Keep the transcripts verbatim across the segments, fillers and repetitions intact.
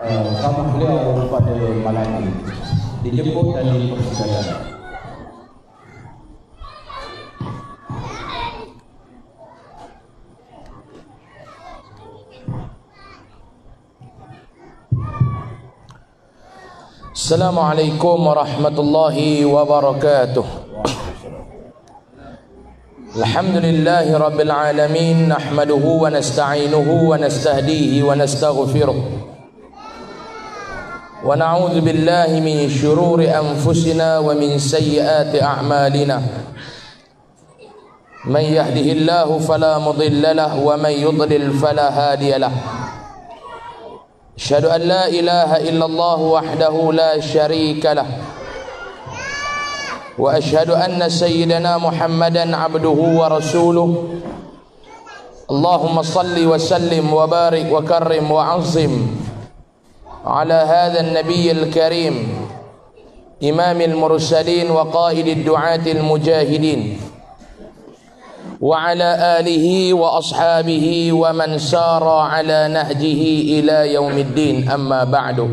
uh, sama beliau pada malam ini dijemput dan dipersilakan. Assalamualaikum warahmatullahi wabarakatuh. Alhamdulillahi rabbil alamin, nahmaduhu wa nasta'inuhu wa nastahdihi wa nastaghfiruh wa na'udzu billahi min shururi anfusina wa min sayyiati a'malina. Man yahdihillahu fala mudilla lahu wa man yudlil fala hadiya lahu. أشهد أن لا إله إلا الله وحده لا شريك له وأشهد أن سيدنا محمدا عبده ورسوله. اللهم صل وسلم وبارك وكرم وعظم على هذا النبي الكريم إمام المرسلين وقائد الدعاة المجاهدين وعلى آله وأصحابه ومن سار على نهجه إلى يوم الدين. أما بعد،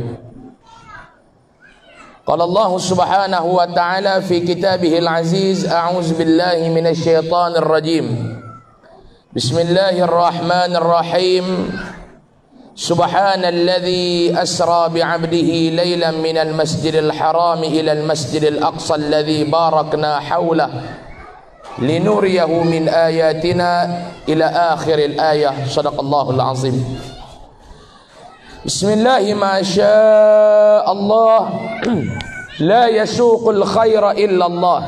قال الله سبحانه وتعالى في كتابه العزيز: أعوذ بالله من الشيطان الرجيم، بسم الله الرحمن الرحيم. سبحان الذي أسرى بعبده ليلا من المسجد الحرام إلى المسجد الأقصى الذي باركنا حوله لنريه من آياتنا إلى آخر الآية. صدق الله العظيم. بسم الله ما شاء الله لا يسوق الخير إلا الله.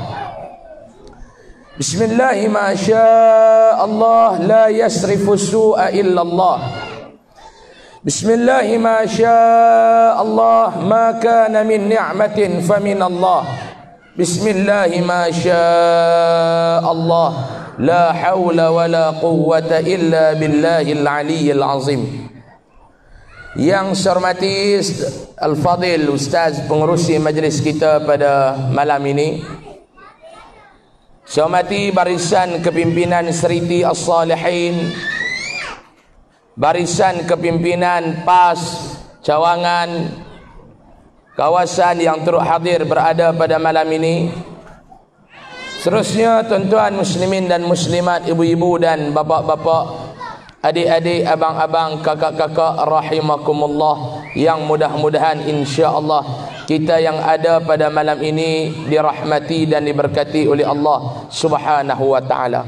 بسم الله ما شاء الله لا يصرف السوء إلا الله. بسم الله ما شاء الله ما كان من نعمة فمن الله. Bismillah ma syaa Allah, la haula wala quwwata illa billahil aliyyil azim. Yang saya hormati Al-Fadil Ustaz pengerusi majlis kita pada malam ini. Saya hormati barisan kepimpinan Seriti As-Salihin, barisan kepimpinan P A S Cawangan, kawasan yang turut hadir berada pada malam ini. Seterusnya tuan-tuan muslimin dan muslimat, ibu-ibu dan bapa-bapa, adik-adik, abang-abang, kakak-kakak rahimakumullah, yang mudah-mudahan insya-Allah kita yang ada pada malam ini dirahmati dan diberkati oleh Allah Subhanahu wa taala.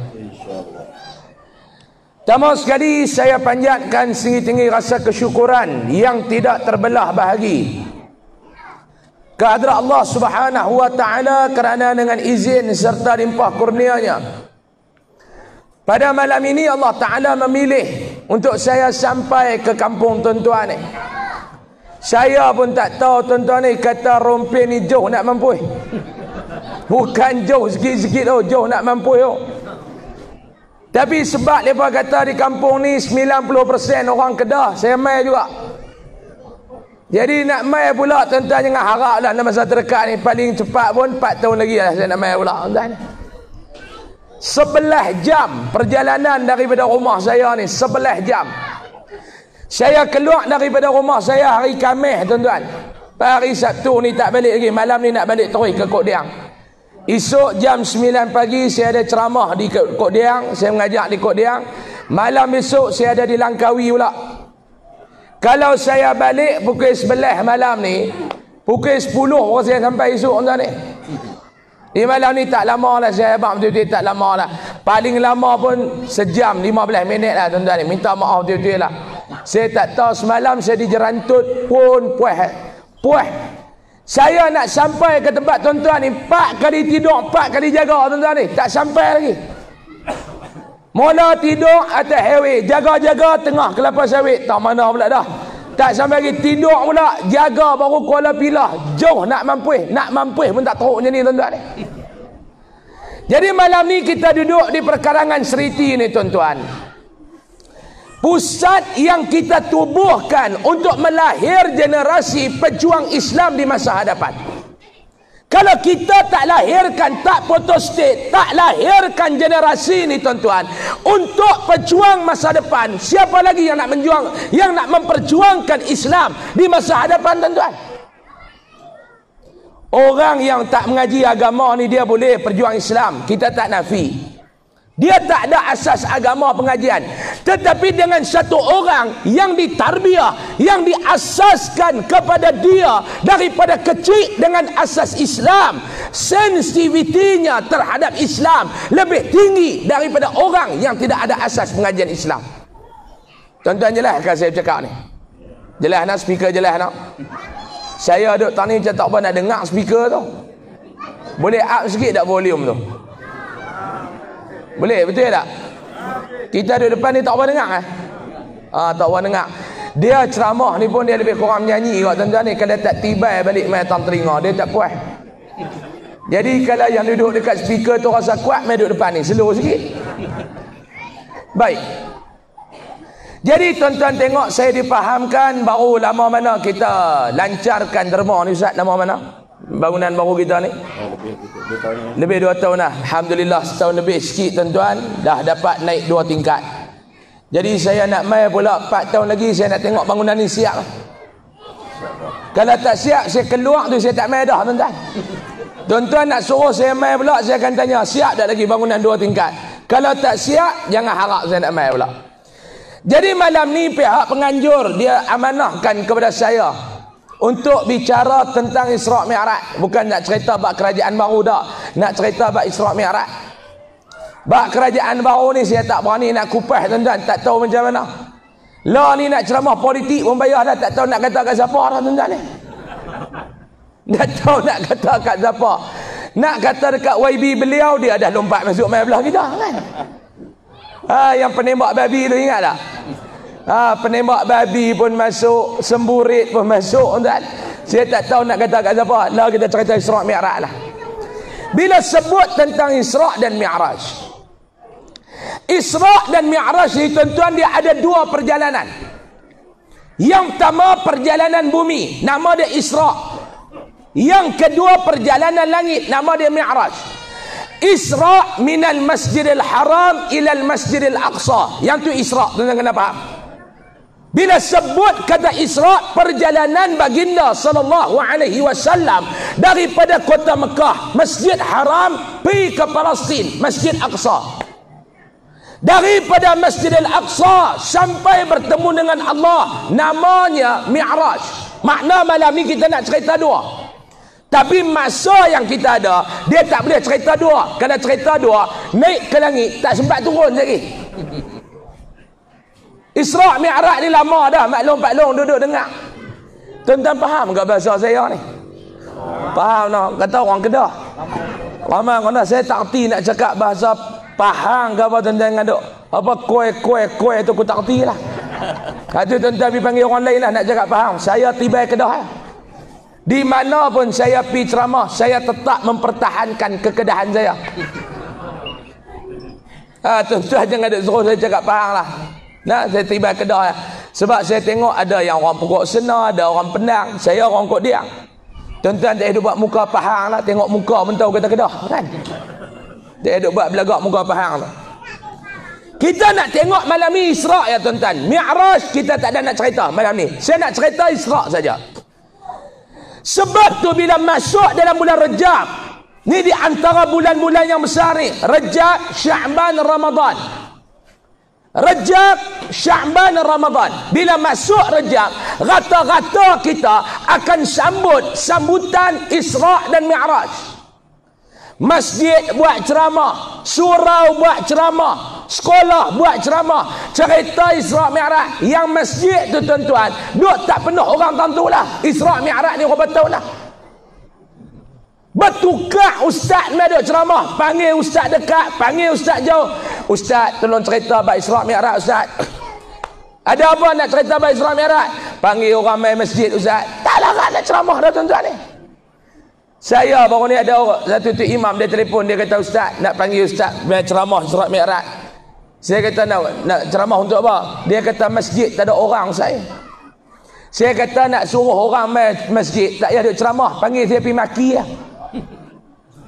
Pertama sekali saya panjatkan setinggi-tinggi rasa kesyukuran yang tidak terbelah bahagi kehadrat Allah Subhanahu wa taala kerana dengan izin serta limpah kurnianya pada malam ini Allah Taala memilih untuk saya sampai ke kampung tuan-tuan ni. Saya pun tak tahu tuan-tuan ni kata Rompin ni jauh nak mampu. Bukan jauh sikit-sikit oh, jauh nak mampu oh. Tapi sebab mereka kata di kampung ni sembilan puluh peratus orang Kedah, saya mai juga. Jadi nak mai pula tuan-tuan jangan harap lah dalam masa terdekat ni, paling cepat pun empat tahun lagi lah saya nak mai pula tuan-tuan. sebelas jam perjalanan daripada rumah saya ni, sebelas jam. Saya keluar daripada rumah saya hari Khamis tuan-tuan. Hari Sabtu ni tak balik lagi, malam ni nak balik terus ke Kok Diang. Esok jam sembilan pagi saya ada ceramah di Kok Diang, saya mengajar di Kok Diang. Malam esok saya ada di Langkawi pula. Kalau saya balik pukul sebelas malam ni, pukul sepuluh baru saya sampai esok tuan ni. Di malam ni tak lama lah saya abang, betul-betul tak lama lah. Paling lama pun sejam lima belas minit lah tuan-tuan ni. Minta maaf betul-betul lah. Saya tak tahu semalam saya dijerantut pun puas. Puas. Saya nak sampai ke tempat tuan-tuan ni, empat kali tidur, empat kali jaga tuan-tuan ni. Tak sampai lagi. Mula tidur atas highway, jaga-jaga tengah kelapa sawit, tak mana pula dah. Tak sampai lagi tidur pula, jaga baru Kuala Pilah, jauh nak mampu, nak mampu pun tak teruk macam ni tuan-tuan. Jadi malam ni kita duduk di perkarangan Seriti ni tuan-tuan. Pusat yang kita tubuhkan untuk melahir generasi pejuang Islam di masa hadapan. Kalau kita tak lahirkan, tak potostate, tak lahirkan generasi ni tuan-tuan untuk pejuang masa depan, siapa lagi yang nak menjuang, yang nak memperjuangkan Islam di masa hadapan tuan-tuan? Orang yang tak mengaji agama ni dia boleh perjuang Islam, kita tak nafi. Dia tak ada asas agama pengajian. Tetapi dengan satu orang yang ditarbiah, yang diasaskan kepada dia daripada kecil dengan asas Islam, sensitivitinya terhadap Islam lebih tinggi daripada orang yang tidak ada asas pengajian Islam. Tuan-tuan jelaskan saya cakap ni? Jelas nak speaker jelas nak? Saya duduk tani macam tak apa nak dengar speaker tu. Boleh up sikit tak volume tu? Boleh, betul tak? Kita duduk depan ni tak apa dengar eh? Ah, tak apa dengar. Dia ceramah ni pun dia lebih kurang menyanyi kot tuan-tuan ni. Kalau tak tibai balik main tang telinga, dia tak puas. Jadi kalau yang duduk dekat speaker tu rasa kuat, main duduk depan ni, slow sikit. Baik. Jadi tuan-tuan tengok, saya dipahamkan baru lama mana kita lancarkan derma ni Ustaz, lama mana? Bangunan baru kita ni? Oh, lebih, lebih, lebih dua tahun lah. Alhamdulillah setahun lebih sikit tuan-tuan, dah dapat naik dua tingkat. Jadi saya nak mai pula empat tahun lagi, saya nak tengok bangunan ni siap. Kalau tak siap, saya keluar tu saya tak mai dah tuan-tuan. Tuan-tuan nak suruh saya mai pula, saya akan tanya, siap tak lagi bangunan dua tingkat? Kalau tak siap, jangan harap saya nak mai pula. Jadi malam ni pihak penganjur dia amanahkan kepada saya untuk bicara tentang Isra' Mi'raj. Bukan nak cerita bab kerajaan baru dah, nak cerita bab Isra' Mi'raj. Bab kerajaan baru ni saya tak berani nak kupas tuan-tuan, tak tahu macam mana. Lah ni nak ceramah politik pun bayar dah, tak tahu nak kata kat siapa dah tuan-tuan ni. Tak tahu nak kata kat siapa. Nak kata dekat Y B beliau, dia dah lompat masuk main belah kita kan. Ha, yang penembak babi tu ingat tak? Ha, penembak babi pun masuk, semburit pun masuk tuan. Saya tak tahu nak kata kat siapa. Lah kita cerita Isra' Mi'raj lah. Bila sebut tentang Isra' dan Mi'raj, Isra' dan Mi'raj ni tuan-tuan, dia ada dua perjalanan. Yang pertama perjalanan bumi, nama dia Isra'. Yang kedua perjalanan langit, nama dia Mi'raj. Isra' minal masjidil haram ilal masjidil aqsa. Yang tu Isra', tuan-tuan kena faham. Bila sebut kata Isra', perjalanan baginda sallallahu alaihi wasallam daripada kota Mekah, Masjid Haram, pergi ke Palestin, Masjid Aqsa. Daripada Masjidil Aqsa sampai bertemu dengan Allah, namanya Mi'raj. Makna malam ni kita nak cerita dua. Tapi masa yang kita ada, dia tak boleh cerita dua. Kalau cerita dua, naik ke langit, tak sempat turun lagi. Isra' Mi'raj ni lama dah, maklum-maklum duduk dengar. Tuan-tuan faham ke bahasa saya ni? Faham no? Kata orang Kedah. Ramai kena saya tak erti nak cakap bahasa Pahang ke apa tuan-tuan ngaduk. Apa kue-kue-kue tu aku tak erti lah. Kata tuan-tuan pergi panggil orang lain lah nak cakap faham. Saya tiba Kedah lah. Di mana pun saya pergi ceramah, saya tetap mempertahankan kekedahan saya. Ah, tuan-tuan jangan ada suruh saya cakap Pahang lah. Nah, saya tiba Kedah lah. Sebab saya tengok ada yang orang Pokok Sena, ada orang Penang, saya orang Kok Diang. Tuan-tuan tak ada buat muka Pahang lah, tengok muka pun tahu kata Kedah kan. Tak ada buat belagak muka Pahang lah. Kita nak tengok malam ni Isra' ya tuan-tuan. Mi'raj kita tak ada nak cerita malam ni. Saya nak cerita Isra' saja. Sebab tu bila masuk dalam bulan Rejab, ni di antara bulan-bulan yang besar ni, Rejab, Sya'ban, Ramadan. Rejab, Sya'ban, Ramadan. Bila masuk Rejab, rata-rata kita akan sambut sambutan Isra' dan Mi'raj. Masjid buat ceramah, surau buat ceramah, sekolah buat ceramah, cerita Isra' Mi'raj. Yang masjid tu tuan-tuan, duk tak penuh orang tentu lah. Isra' Mi'raj ni orang betul lah. Bertukar ustaz mai duk ceramah, panggil ustaz dekat, panggil ustaz jauh. Ustaz tolong cerita bab Isra' Mi'raj ustaz. Ada apa nak cerita bab Isra' Mi'raj? Panggil orang mai masjid ustaz. Tak larat nak ceramah dah tuan-tuan ni. Saya baru ni ada orang, satu tu imam dia telefon, dia kata ustaz nak panggil ustaz mai ceramah Isra' Mi'raj. Saya kata nak nak ceramah untuk apa? Dia kata masjid tak ada orang saya. Saya kata nak suruh orang mai masjid tak payah duk ceramah, panggil saya pergi maki lah.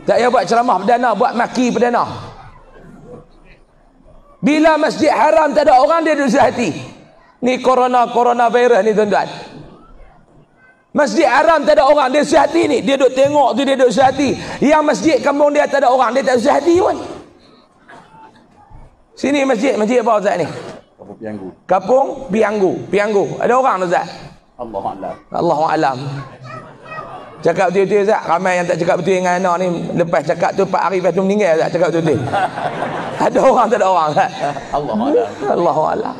Tak payah buat ceramah perdana, buat maki perdana. Bila masjid haram tak ada orang, dia duduk sehati. Ni corona, corona virus ni tuan-tuan. Masjid haram tak ada orang, dia sehati ni. Dia duduk tengok tu, dia duduk sehati. Yang masjid kampung dia tak ada orang, dia tak sehati pun. Sini masjid, masjid apa Ustaz ni? Kampung Pianggu. Kampung Pianggu. Pianggu. Ada orang tu Ustaz? Allahuakbar. Allahuakbar. Cakap betul-betul Ustaz. Ramai yang tak cakap betul dengan anak ni. Lepas cakap tu empat hari lepas tu meninggal Ustaz. Cakap betul-betul. Ada orang tak ada orang Ustaz? Allahuakbar. Allahuakbar.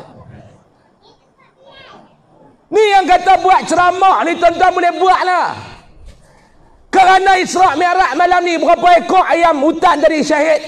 Ni yang kata buat ceramah ni tuan-tuan boleh buat lah. Kerana Isra' Mi'raj malam ni berapa ekor ayam hutan dari syahid.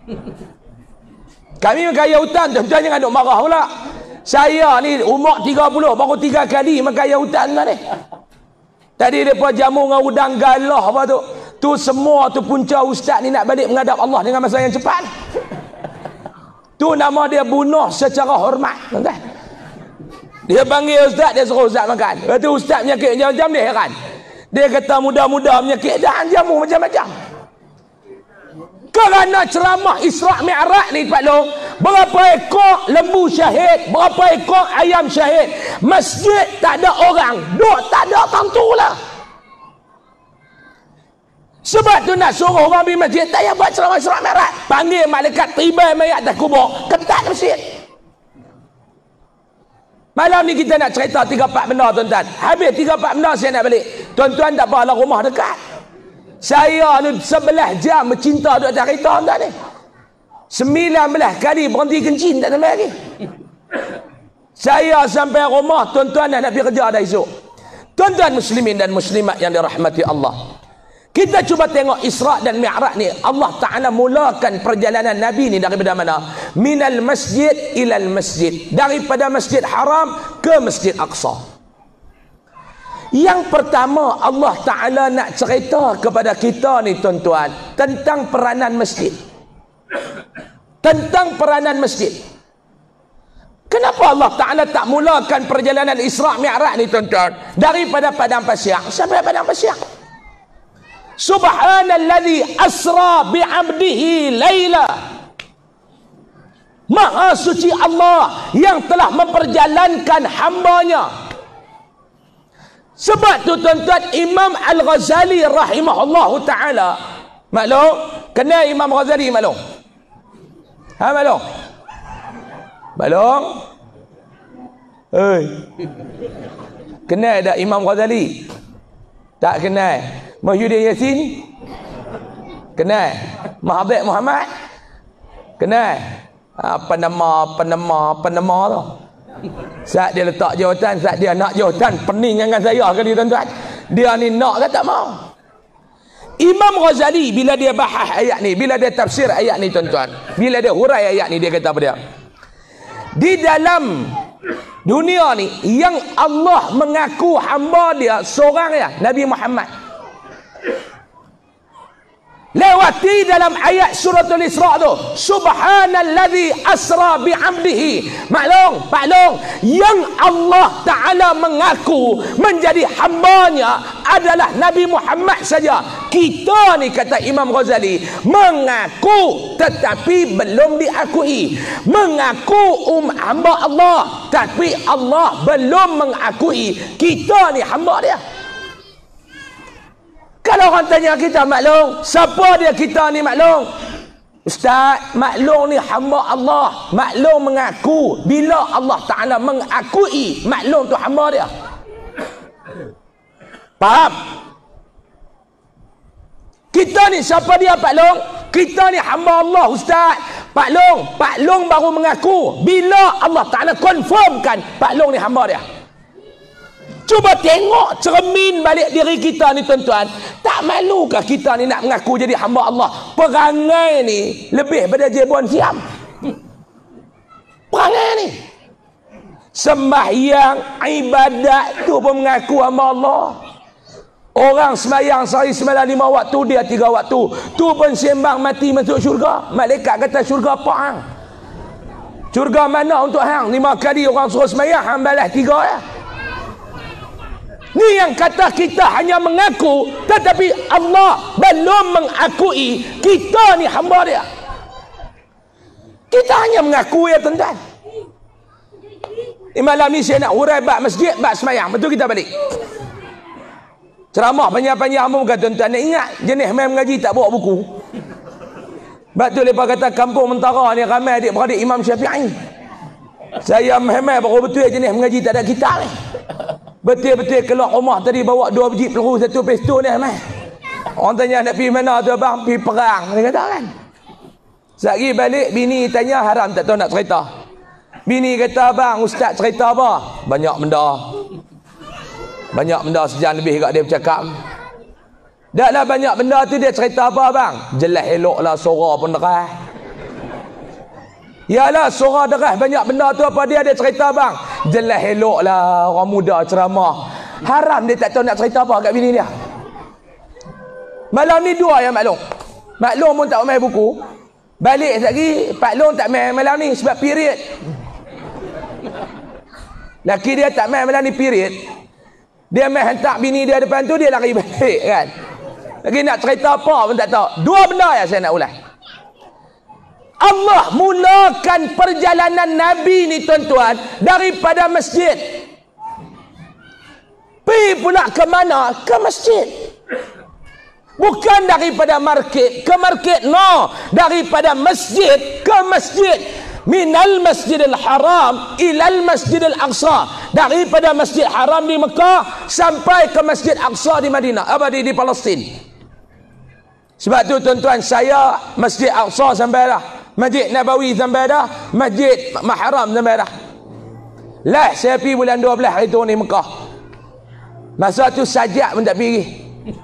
Kami kaya hutan, tuan-tuan jangan duk marah pula. Saya ni umur tiga puluh baru tiga kali makan ayam hutan kan ni. Tadi depa jamu dengan udang galah apa tu. Tu semua tu punca ustaz ni nak balik menghadap Allah dengan masa yang cepat. Tu nama dia bunuh secara hormat, tuan-tuan. Dia panggil ustaz, dia suruh ustaz makan. Lepas tu ustaz menyakit macam-macam, dia heran. Dia kata muda-muda menyakit, jangan jamu macam-macam. Kerana ceramah Isra' Mi'raj ni Pak Long, berapa ekor lembu syahid, berapa ekor ayam syahid. Masjid tak ada orang, duk tak ada orang tu lah. Sebab tu nak suruh orang pergi masjid, tak payah buat ceramah Isra' Mi'raj. Panggil malaikat tiba mayat atas kubur, ketat masjid. Malam ni kita nak cerita tiga empat benda tuan-tuan. Habis tiga empat benda saya nak balik. Tuan-tuan tak apalah, rumah dekat. Saya ni sebelas jam bercinta duk atas kereta tuan-tuan ni. sembilan belas kali berhenti kencing tak sampai lagi. Saya sampai rumah tuan-tuan nak pergi kerja dah esok. Tuan-tuan muslimin dan muslimat yang dirahmati Allah. Kita cuba tengok Isra' dan Mi'raj ni. Allah Ta'ala mulakan perjalanan Nabi ni daripada mana? Minal masjid ilal masjid. Daripada Masjid Haram ke Masjid Aqsa. Yang pertama Allah Ta'ala nak cerita kepada kita ni tuan-tuan tentang peranan masjid. Tentang peranan masjid. Kenapa Allah Ta'ala tak mulakan perjalanan Isra' Mi'raj ni tuan-tuan daripada Padang Pasir sampai Padang Pasir? Subhanalladzi asra bi'abdihi laila. Maha suci Allah yang telah memperjalankan hambanya. Sebab tu tuan-tuan Imam Al-Ghazali rahimahullahu ta'ala. Maklum? Kenal Imam Ghazali maklum? Ha maklum? Maklum? Hei. Kenal tak Imam Ghazali? Tak kenal. Muhyiddin Yassin? Kenal. Mahathir Muhammad? Kenal. Apa nama, apa nama, apa nama tu? Saat dia letak jawatan, saat dia nak jawatan, pening dengan saya kali tuan-tuan. Dia ni nak ke tak mau? Imam Ghazali bila dia bahas ayat ni, bila dia tafsir ayat ni tuan-tuan, bila dia hurai ayat ni, dia kata apa dia? Di dalam dunia ni yang Allah mengaku hamba dia seorang ya, Nabi Muhammad. Lewati dalam ayat suratul Isra' tu, subhanalladzi asra bi'abdihi. Maklum, maklum, yang Allah Ta'ala mengaku menjadi hambanya adalah Nabi Muhammad saja. Kita ni kata Imam Ghazali mengaku tetapi belum diakui. Mengaku um hamba Allah tapi Allah belum mengakui kita ni hamba dia. Kalau orang tanya kita maklum, siapa dia kita ni maklum? Ustaz, maklum ni hamba Allah. Maklum mengaku. Bila Allah Ta'ala mengakui maklum tu hamba dia. Faham? Kita ni siapa dia Pak Long? Kita ni hamba Allah Ustaz. Pak Long, Pak Long baru mengaku. Bila Allah Ta'ala confirmkan Pak Long ni hamba dia. Cuba tengok cermin balik diri kita ni tuan-tuan. Tak malukah kita ni nak mengaku jadi hamba Allah? Perangai ni lebih pada jebon siam. Perangai ni. Sembahyang, ibadat tu pun mengaku hamba Allah. Orang sembahyang sehari semalam lima waktu, dia tiga waktu. Tu pun sembang mati masuk syurga. Malaikat kata syurga apa hang? Syurga mana untuk hang? Lima kali orang suruh sembahyang, hang balas tiga ya. Ni yang kata kita hanya mengaku, tetapi Allah belum mengakui kita ni hamba dia. Kita hanya mengaku ya tuan-tuan. Malam ni saya nak hurai bab masjid, bab semayang. Betul kita balik. Ceramah panjang-panjang pun kata tuan-tuan nak ingat jenis main mengaji tak bawa buku. Sebab tu lepas kata kampung Mentara ni ramai adik-beradik Imam Syafi'i. Saya memang baru betul jenis mengaji tak ada kitab ni. Betul-betul keluar rumah tadi bawa dua biji peluru, satu pistol ni memang. Orang tanya nak pergi mana tu abang? Pergi perang. Dia kata kan. Sekali balik bini tanya haram tak tahu nak cerita. Bini kata abang ustaz cerita apa? Banyak benda. Banyak benda sejam lebih kat dia bercakap. Dah lah banyak benda tu dia cerita apa abang? Jelas elok lah suara pun derah. Yalah suara derah banyak benda tu apa dia dia cerita abang? Jelas elok lah orang muda ceramah. Haram dia tak tahu nak cerita apa kat bini dia. Malam ni dua yang maklum. Maklum pun tak main buku. Balik lagi Pak Long tak main malam ni sebab period. Laki dia tak main malam ni period. Dia main hantar bini dia depan tu, dia lari balik kan. Lagi nak cerita apa pun tak tahu. Dua benda yang saya nak ulas. Allah mulakan perjalanan Nabi ni tuan-tuan daripada masjid. Pergi pula ke mana? Ke masjid. Bukan daripada market ke market, no. Daripada masjid ke masjid. Minal masjidil haram ilal masjidil aqsa. Daripada masjid haram di Mekah sampai ke masjid aqsa di Madinah, apa di, di Palestin. Sebab tu tuan-tuan, saya masjid aqsa sampai dah, masjid Nabawi sampai dah, masjid Haram sampai dah. Lah saya pergi bulan dua belas hari tu ni Mekah. Masa tu sajak pun tak pergi.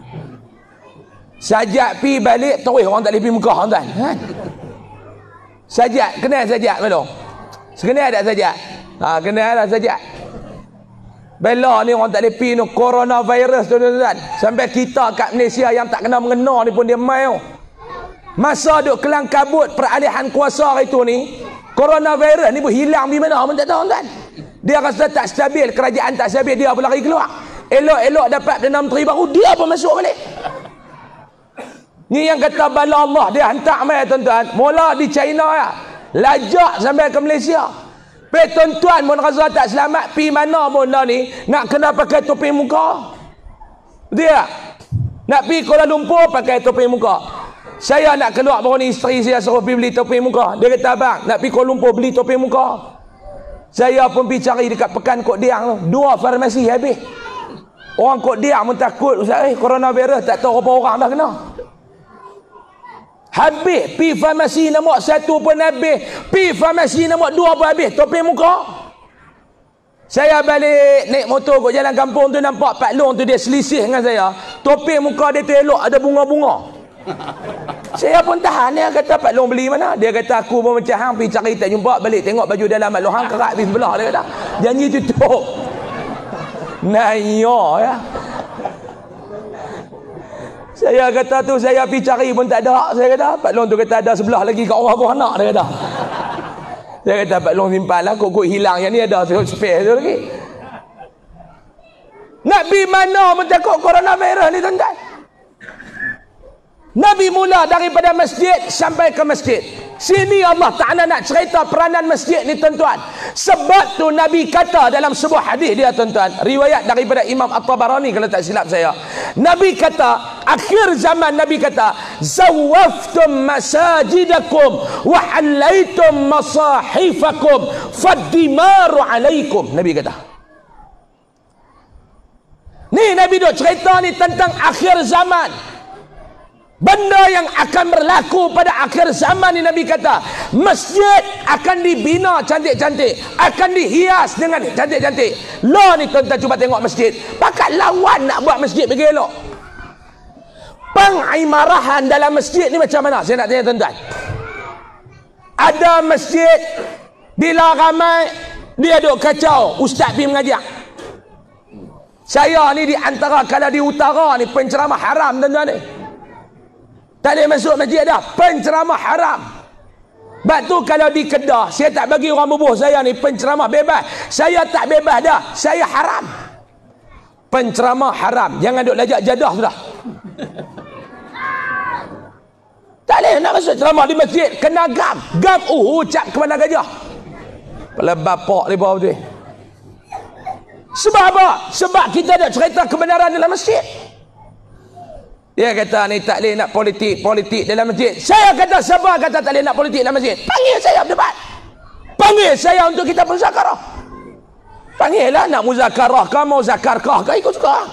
Sajak pi balik terus orang tak boleh pergi Mekah tuan. Kan? Sajak, kenal sajak belum? Sekenal tak sajak? Ha, kenal dah sajak. Bela ni orang tak boleh pergi no coronavirus tuan-tuan. Sampai kita kat Malaysia yang tak kena mengena ni pun dia mai. Masa duk kelang kabut peralihan kuasa hari tu ni, coronavirus ni pun hilang di mana pun tak tahu tuan. Dia rasa tak stabil, kerajaan tak stabil, dia pun lari keluar. Elok-elok dapat Perdana Menteri baru, dia pun masuk balik. Ni yang kata bala Allah dia hantar mai tuan-tuan. Mula di China ya. Lajak sampai ke Malaysia. Pe tuan-tuan mun rasa tak selamat pi mana pun dah ni nak kena pakai topi muka. Dia nak pi Kuala Lumpur pakai topi muka. Saya nak keluar baru ni isteri saya suruh pergi beli topi muka. Dia kata abang nak pi Kuala Lumpur beli topi muka. Saya pun pergi cari dekat Pekan Kok Diang tu. Dua farmasi habis. Orang Kok Diang pun takut ustaz eh coronavirus tak tahu berapa orang dah kena. Habis, pi farmasi nombor satu pun habis, pi farmasi nombor dua pun habis, topi muka. Saya balik naik motor kat jalan kampung tu, nampak Pak Long tu dia selisih dengan saya. Topi muka dia tu elok, ada bunga-bunga. Saya pun tahan, dia kata Pak Long beli mana? Dia kata aku pun macam hang, pergi cari tak jumpa, balik tengok baju dalam Pak Long, hang kerak di sebelah, dia kata. Janji tutup. Naya ya. Saya kata tu saya pergi cari pun tak ada. Saya kata Pak Long tu kata ada sebelah lagi kat orang pun anak, dia kata. Saya kata Pak Long simpan lah, kok-kok hilang yang ni ada spare tu lagi. Nak pergi mana pun takut coronavirus ni tuan-tuan. Nabi mula daripada masjid sampai ke masjid. Sini Allah Ta'ala nak cerita peranan masjid ni tuan-tuan. Sebab tu Nabi kata dalam sebuah hadis dia tuan-tuan, riwayat daripada Imam At-Tabarani kalau tak silap saya. Nabi kata, akhir zaman Nabi kata, zawaftum masajidakum wa halaitum masahifakum faddimaru alaikum. Nabi kata. Ni Nabi duk cerita ni tentang akhir zaman. Benda yang akan berlaku pada akhir zaman ni Nabi kata, masjid akan dibina cantik-cantik, akan dihias dengan cantik-cantik. Lah ni tuan-tuan cuba tengok masjid. Pakat lawan nak buat masjid bagi elok. Pengimarahan dalam masjid ni macam mana? Saya nak tanya tuan-tuan. Ada masjid, bila ramai, dia duk kacau, ustaz pergi mengajar. Saya ni di antara, kalau di utara ni, penceramah haram tuan-tuan ni. Tak boleh masuk masjid dah. Penceramah haram. Sebab tu kalau di Kedah, saya tak bagi orang bubuh saya ni penceramah bebas. Saya tak bebas dah. Saya haram. penceramah haram. Jangan duk lajak jadah sudah. Tak boleh nak masuk ceramah di masjid. Kena gam. Gam uh, ucap ke mana gajah. Kepala bapak ni bawah tu. Sebab apa? Sebab kita ada cerita kebenaran dalam masjid. Dia kata ni tak boleh nak politik, politik dalam masjid. Saya kata siapa kata tak boleh nak politik dalam masjid? Panggil saya berdebat. Panggil saya untuk kita bermuzakarah. Panggil lah nak muzakarah kah, mau zakarkah kah, ikut suka.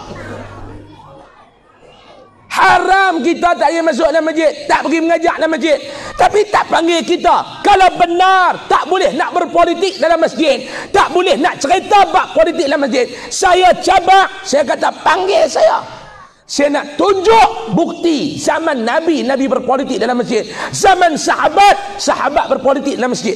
Haram kita tak pergi masuk dalam masjid, tak pergi mengajak dalam masjid, tapi tak panggil kita. Kalau benar tak boleh nak berpolitik dalam masjid, tak boleh nak cerita bab politik dalam masjid, saya cabak, saya kata panggil saya. Saya nak tunjuk bukti zaman Nabi, Nabi berpolitik dalam masjid. Zaman sahabat, sahabat berpolitik dalam masjid.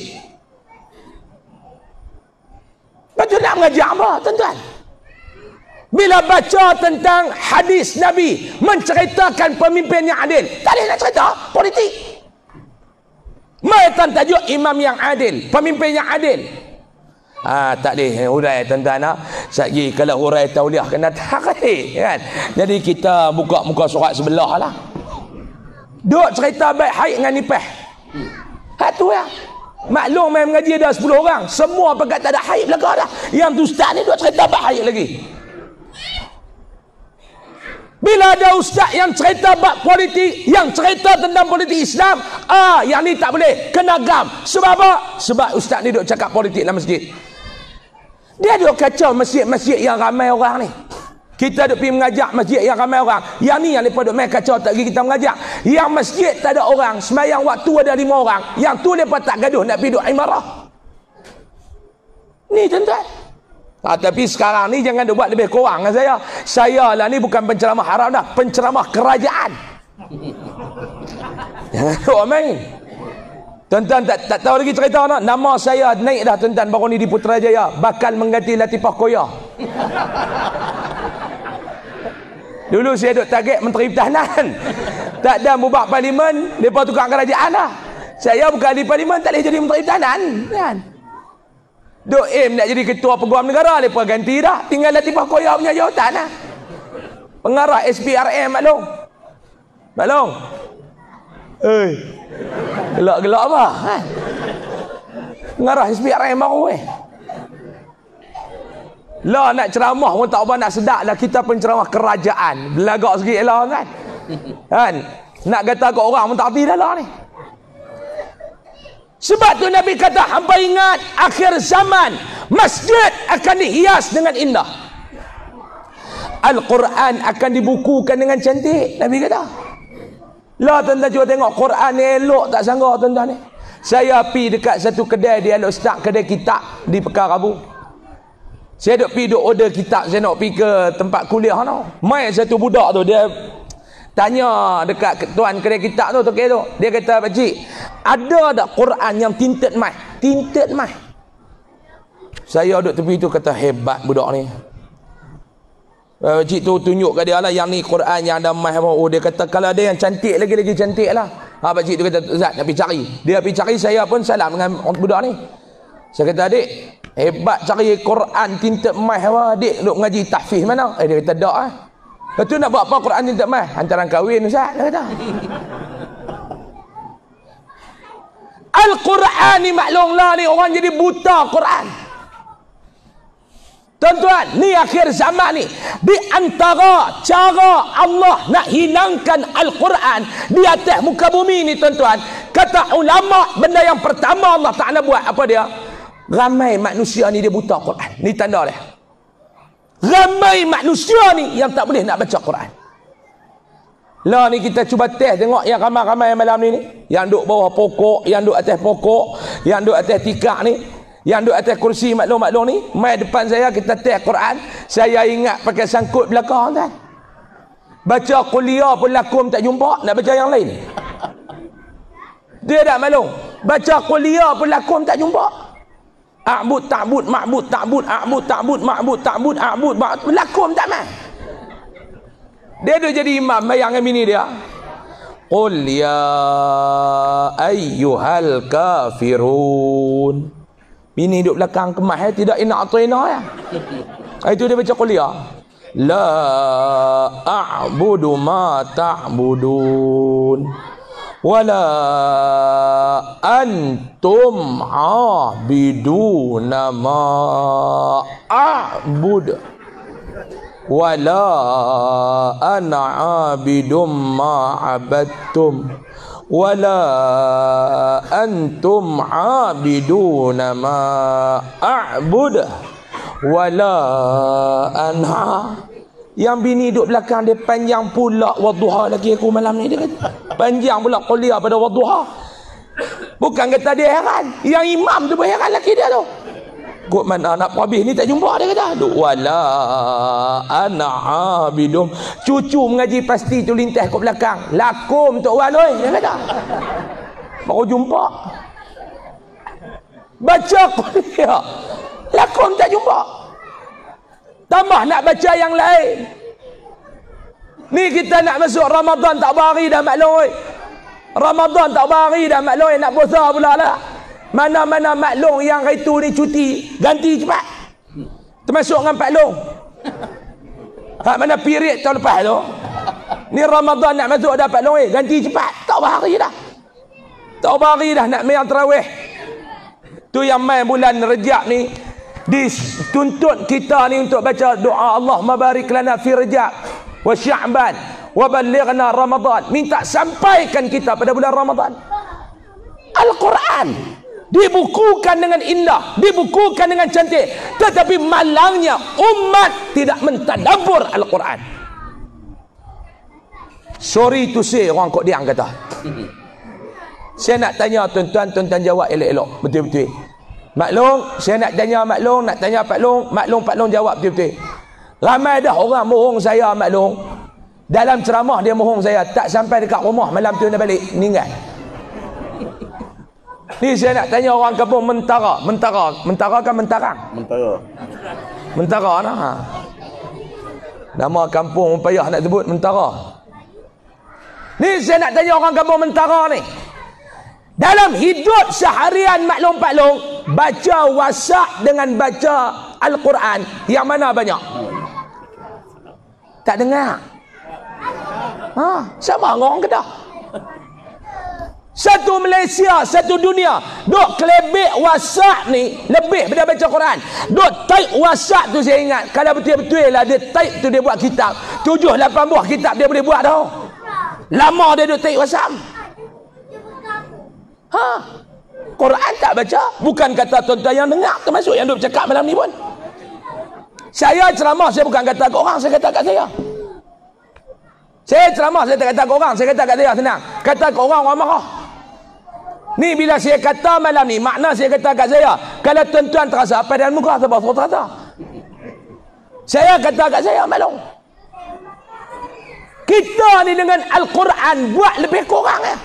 Betul nak mengajak apa, tuan-tuan? Bila baca tentang hadis Nabi menceritakan pemimpin yang adil, tak boleh nak cerita politik. Maitan tajuk imam yang adil, pemimpin yang adil. Ah, tak boleh hurai tuan-tuan. Ah. Satgi kalau hurai tauliah kena tarik kan. Jadi kita buka muka surat sebelah lah. Duk cerita baik haid dengan nipah. Ha tu ya. Maklum main mengaji dah sepuluh orang, semua pekat tak ada haid belaka dah. Yang tu ustaz ni duk cerita baik haid lagi. Bila ada ustaz yang cerita bab politik, yang cerita tentang politik Islam, ah, yang ni tak boleh, kena gam. Sebab apa? Sebab ustaz ni duk cakap politik dalam masjid. Dia duk kacau masjid-masjid yang ramai orang ni. Kita duk pergi mengajak masjid yang ramai orang. Yang ni yang lepas duk main kacau tak pergi kita mengajak. Yang masjid tak ada orang, sembahyang waktu ada lima orang. Yang tu lepas tak gaduh nak pergi duk imarah. Ni tuan-tuan. Ha, tapi sekarang ni jangan buat lebih kurang dengan saya. Saya lah ni bukan penceramah haram dah, penceramah kerajaan. Jangan buat main. Tuan-tuan tak, tak tahu lagi cerita nak? Nama saya naik dah tuan-tuan baru ni di Putrajaya, bakal mengganti Latifah Koya. Dulu saya duk target Menteri Pertahanan. Tak ada mubah parlimen, depa tukar kerajaan dah. Saya bukan di parlimen, tak boleh jadi Menteri Pertahanan kan. Duk aim nak jadi ketua peguam negara, lepas ganti dah. Tinggal Latifah Koya punya jawatan lah. Pengarah S P R M maklum. Maklum. Eh. Gelak-gelak apa? Ha? Pengarah S P R M baru eh. Lah nak ceramah pun tak apa nak sedap lah. Kita penceramah kerajaan. Belagak sikit lah kan. Kan? Nak kata kat orang pun tak hati dah lah ni. Sebab tu Nabi kata, hamba ingat akhir zaman masjid akan dihias dengan indah. Al-Quran akan dibukukan dengan cantik. Nabi kata. Lah tuan-tuan cuba tengok Quran ni elok tak sangka tuan-tuan ni. Saya pergi dekat satu kedai dia elok start kedai kitab di Pekan Rabu. Saya duk pergi duk order kitab, saya nak pergi ke tempat kuliah no. Mai satu budak tu dia tanya dekat tuan kedai kitab tu, tokek tu. Dia kata, "Pakcik, ada tak Quran yang tinted mai?" Tinted mai. Saya duduk tepi tu kata, hebat budak ni. Pakcik tu tunjuk kat dia lah, yang ni Quran yang ada mai. Oh, dia kata kalau ada yang cantik lagi-lagi cantik lah. Ha, pakcik tu kata, "Ustaz, nak pergi cari." Dia pergi cari, saya pun salam dengan budak ni. Saya kata, "Adik, hebat cari Quran tinted mai apa? Adik duk ngaji tahfiz mana?" Eh, dia kata, "Dak ah." Lepas tu nak buat apa Quran tinted mai? Hantaran kahwin Ustaz, dia kata. Al-Quran ni maklumlah ni orang jadi buta Quran. Tuan-tuan, ni akhir zaman ni. Di antara cara Allah nak hilangkan Al-Quran di atas muka bumi ni tuan-tuan, kata ulama, benda yang pertama Allah Ta'ala buat apa dia? Ramai manusia ni dia buta Quran. Ni tanda dia. Ramai manusia ni yang tak boleh nak baca Quran. Lah ni kita cuba test tengok yang ramai-ramai malam ni ni. Yang duduk bawah pokok, yang duduk atas pokok, yang duduk atas tikar ni, yang duduk atas kursi maklum-maklum ni. Mai depan saya kita test Quran. Saya ingat pakai sangkut belakang kan. Baca kuliah pun lakum tak jumpa, nak baca yang lain. Dia tak maklum. Baca kuliah pun lakum tak jumpa. A'bud ta'bud ma'bud ta'bud a'bud ta'bud ma'bud ta'bud a'bud ma'bud lakum tak mah. Dia tu jadi imam bayang dengan bini dia. Qul ya ayyuhal kafirun. Bini duduk belakang kemas eh, tidak ina ataina ya. Itu dia baca kuliah. la a'budu ma ta'budun wala antum abiduna ma a'bud wala ana abidum ma abadtum wala antum abiduna ma a'bud wala ana. Yang bini duduk belakang dia panjang pula wadduha lagi aku malam ni, dia kata panjang pula kuliah pada wadduha. Bukan kata dia heran, yang imam tu pun heran laki dia tu. Kok mana anak habis ni tak jumpa, dia kata duk wala ana abidum. Cucu mengaji pasti tu lintas kat belakang, lakum tok wan oi, dia kata baru jumpa baca kuliah lakum tak jumpa. Tambah nak baca yang lain. Ni kita nak masuk Ramadan tak bari dah maklum oi. Ramadan tak bari dah maklum oi, nak puasa pula lah. Mana-mana maklum yang hari tu ni cuti, ganti cepat. Termasuk dengan Pak Long. Hak mana period tahun lepas tu. Ni Ramadan nak masuk dah Pak Long oi, ganti cepat. Tak bari dah. Tak bari dah nak main tarawih. Tu yang main bulan Rejab ni dituntut kita ni untuk baca doa Allahumma barik lana fi Rajab wa Sya'ban wa ballighna Ramadan. Minta sampaikan kita pada bulan Ramadan. Al-Quran dibukukan dengan indah, dibukukan dengan cantik, tetapi malangnya umat tidak mentadabbur Al-Quran. Sorry to say, orang kok diang kata. Saya nak tanya tuan-tuan, tuan-tuan jawab elok-elok, betul-betul. Maklum, saya nak tanya Maklum, nak tanya Pak Long, Maklum Pak Long jawab betul-betul. Ramai dah orang mohong saya Maklum. Dalam ceramah dia mohong saya, tak sampai dekat rumah malam tu dia balik meninggal. Ni saya nak tanya orang kampung Mentara, Mentara, Mentara kan Mentarang? Mentara. Mentara nah. Ha. Nama kampung payah nak sebut Mentara. Ni saya nak tanya orang kampung Mentara ni. Dalam hidup seharian Maklum Pak Long, baca WhatsApp dengan baca Al-Quran, yang mana banyak? Tak dengar. Ha, sama dengan orang Kedah. Satu Malaysia, satu dunia, duk kelebek WhatsApp ni lebih daripada baca Quran. Duk type WhatsApp tu saya ingat, kalau betul-betul lah dia type tu dia buat kitab. Tujuh lapan buah kitab dia boleh buat dah. Lama dia duk type WhatsApp. Ha, Quran tak baca. Bukan kata tuan-tuan yang dengar, termasuk yang duk cakap malam ni pun. Saya ceramah, saya bukan kata ke orang, saya kata kat saya. Saya ceramah, saya tak kata ke orang, saya kata kat saya, senang. Kata ke orang, orang marah. Ni bila saya kata malam ni, makna saya kata kat saya, kalau tuan-tuan terasa apa dalam muka, sebab saya terasa. Saya kata kat saya malam, kita ni dengan Al-Quran buat lebih kurang ya.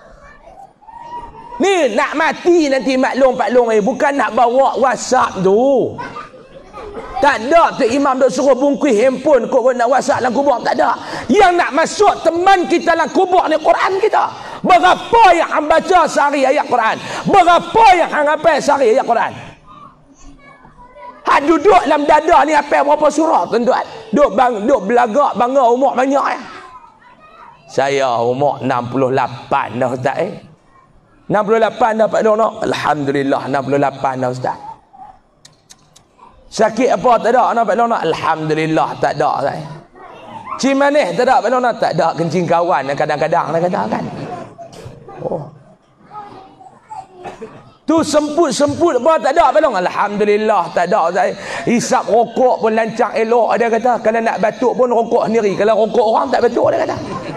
Ni nak mati nanti Maklum Pak Long eh, bukan nak bawa WhatsApp tu. Tak ada tu imam duk suruh bungkus handphone kok nak WhatsApp dalam kubur, tak ada. Yang nak masuk teman kita dalam kubur ni Quran kita. Berapa yang hang baca sehari ayat Quran? Berapa yang hang hafal sehari ayat Quran? Hang duduk dalam dada ni hafal berapa surah tuan-tuan? Duk bang duk belagak bangga umur banyak ya. Saya umur enam puluh lapan dah ustaz eh. enam puluh lapan dah Pak Long nak. Alhamdulillah enam puluh lapan dah ustaz. Sakit apa tak ada nak Pak Long nak? Alhamdulillah tak ada saya. Cimanih tak ada Pak Long nak? Tak ada, kencing kawan kadang-kadang nak kata kan. Oh. Tu semput-semput apa tak ada Pak Long? Alhamdulillah tak ada saya. Hisap rokok pun lancang elok dia kata. Kalau nak batuk pun rokok sendiri. Kalau rokok orang tak batuk dia kata.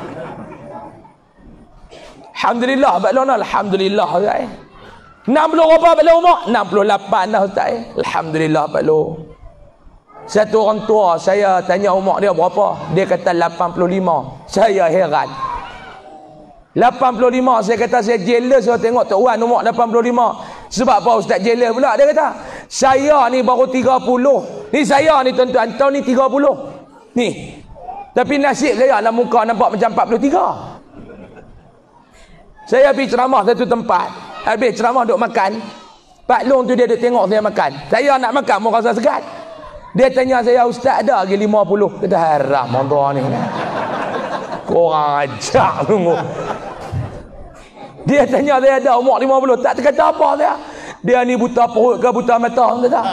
Alhamdulillah Pak Long nak. Alhamdulillah saya. enam puluh berapa Pak Long umur? enam puluh lapan dah ustaz. Alhamdulillah Pak Long. Satu orang tua saya tanya umur dia berapa? Dia kata lapan puluh lima. Saya heran. lapan puluh lima saya kata saya jealous saya tengok Tok Wan umur lapan puluh lima. Sebab apa ustaz jealous pula? Dia kata, saya ni baru tiga puluh. Ni saya ni tuan-tuan, tahun ni tiga puluh. Ni. Tapi nasib saya dalam muka nampak macam empat puluh tiga. Saya pergi ceramah satu tempat. Habis ceramah duk makan. Pak Long tu dia duk tengok saya makan. Saya nak makan pun rasa segan. Dia tanya saya, ustaz ada lagi lima puluh? Kata haram motor ni. Korang ajak tunggu. Dia tanya saya ada umur lima puluh. Tak kata apa saya. Dia ni buta perut ke buta mata? Tak.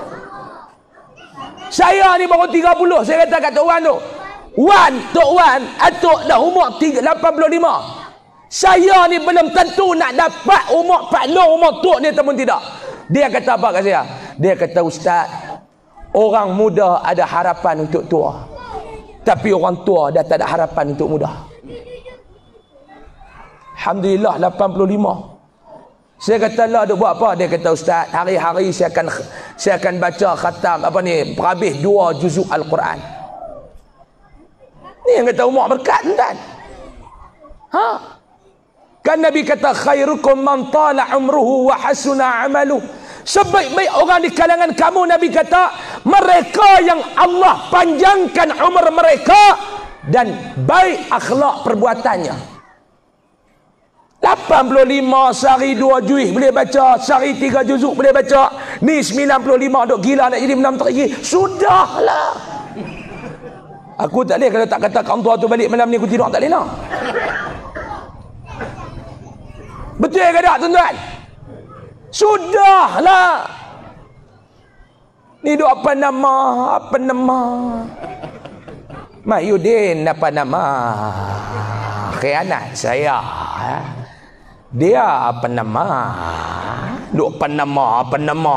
Saya ni baru tiga puluh. Saya kata kat Tok Wan tu, Wan, Tok Wan, atuk dah umur lapan puluh lima. Saya ni belum tentu nak dapat umur empat puluh, umur tok ni ataupun tidak. Dia kata apa kat saya? Dia kata, ustaz, orang muda ada harapan untuk tua, tapi orang tua dah tak ada harapan untuk muda. Alhamdulillah lapan puluh lima. Saya kata, lah duk buat apa? Dia kata, ustaz, hari-hari saya akan saya akan baca khatam apa ni, perhabis dua juzuk Al-Quran. Ni yang kata umur berkat tuan. Ha? Kan Nabi kata, khairukum man tala umruhu wa hasuna amaluh. Sebaik-baik orang di kalangan kamu, Nabi kata, mereka yang Allah panjangkan umur mereka dan baik akhlak perbuatannya. lapan puluh lima sehari dua juih boleh baca, sehari tiga juzuk boleh baca. Ni sembilan puluh lima duk gila nak jadi menam terigi. Sudahlah. Aku tak boleh kalau tak kata kaum tua tu balik malam ni aku tidur tak boleh nak. Betul ke tak tuan-tuan? Sudahlah. Ni duk apa nama? Apa nama? Mahyudin apa nama? Khianat saya. Dia apa nama? Duk apa nama? Apa nama?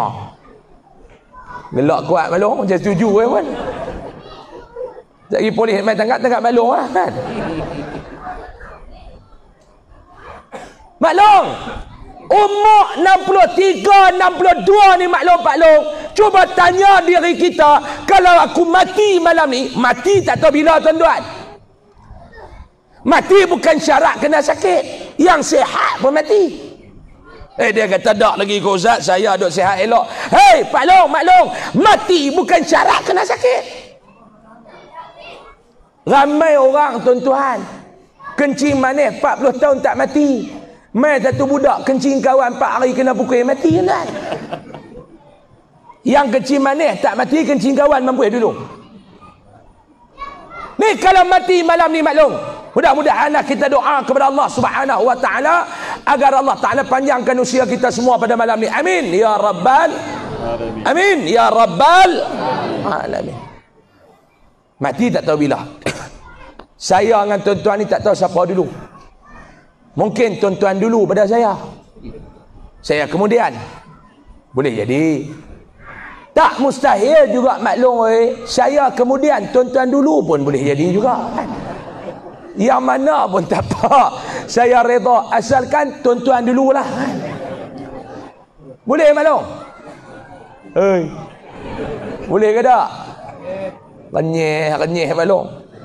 Gelak kuat malu. Macam setuju eh kan? Lagi polis main tangkap-tangkap malu lah kan? Maklum, umur enam puluh tiga, enam puluh dua ni maklum Pak Long. Cuba tanya diri kita, kalau aku mati malam ni, mati tak tahu bila tuan-tuan. Mati bukan syarat kena sakit. Yang sihat pun mati. Eh dia kata tak lagi kau Ustaz, saya duk sihat elok. Hei Pak Long, Mak Long, mati bukan syarat kena sakit. Ramai orang tuan-tuan kencing manis empat puluh tahun tak mati. Mai satu budak kencing kawan empat hari kena pukul mati kan? Yang kencing manis tak mati, kencing kawan mampu dulu. Ni kalau mati malam ni maklum, mudah-mudahanlah kita doa kepada Allah Subhanahu wa taala agar Allah Taala panjangkan usia kita semua pada malam ni. Amin ya rabbal alamin. Amin ya rabbal alamin. Mati tak tahu bila. Saya dengan tuan-tuan ni tak tahu siapa dulu. Mungkin tuan-tuan dulu pada saya. Saya kemudian. Boleh jadi. Tak mustahil juga maklum oi. Saya kemudian, tuan-tuan dulu pun boleh jadi juga kan. Yang mana pun tak apa. Saya redha asalkan tuan-tuan dululah kan. Boleh maklum? Hei. Boleh ke tak? Renyeh, renyeh maklum.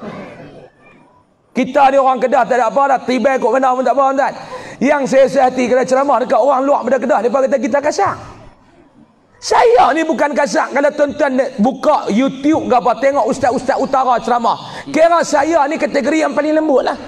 Kita ni orang Kedah tak ada apa dah. Tibai kot kena pun tak apa tuan. Yang saya sehati kena ceramah dekat orang luar pada Kedah, mereka kata kita kasar. Saya ni bukan kasar. Kalau tuan-tuan buka YouTube ke apa, tengok ustaz-ustaz utara ceramah, kira saya ni kategori yang paling lembut lah.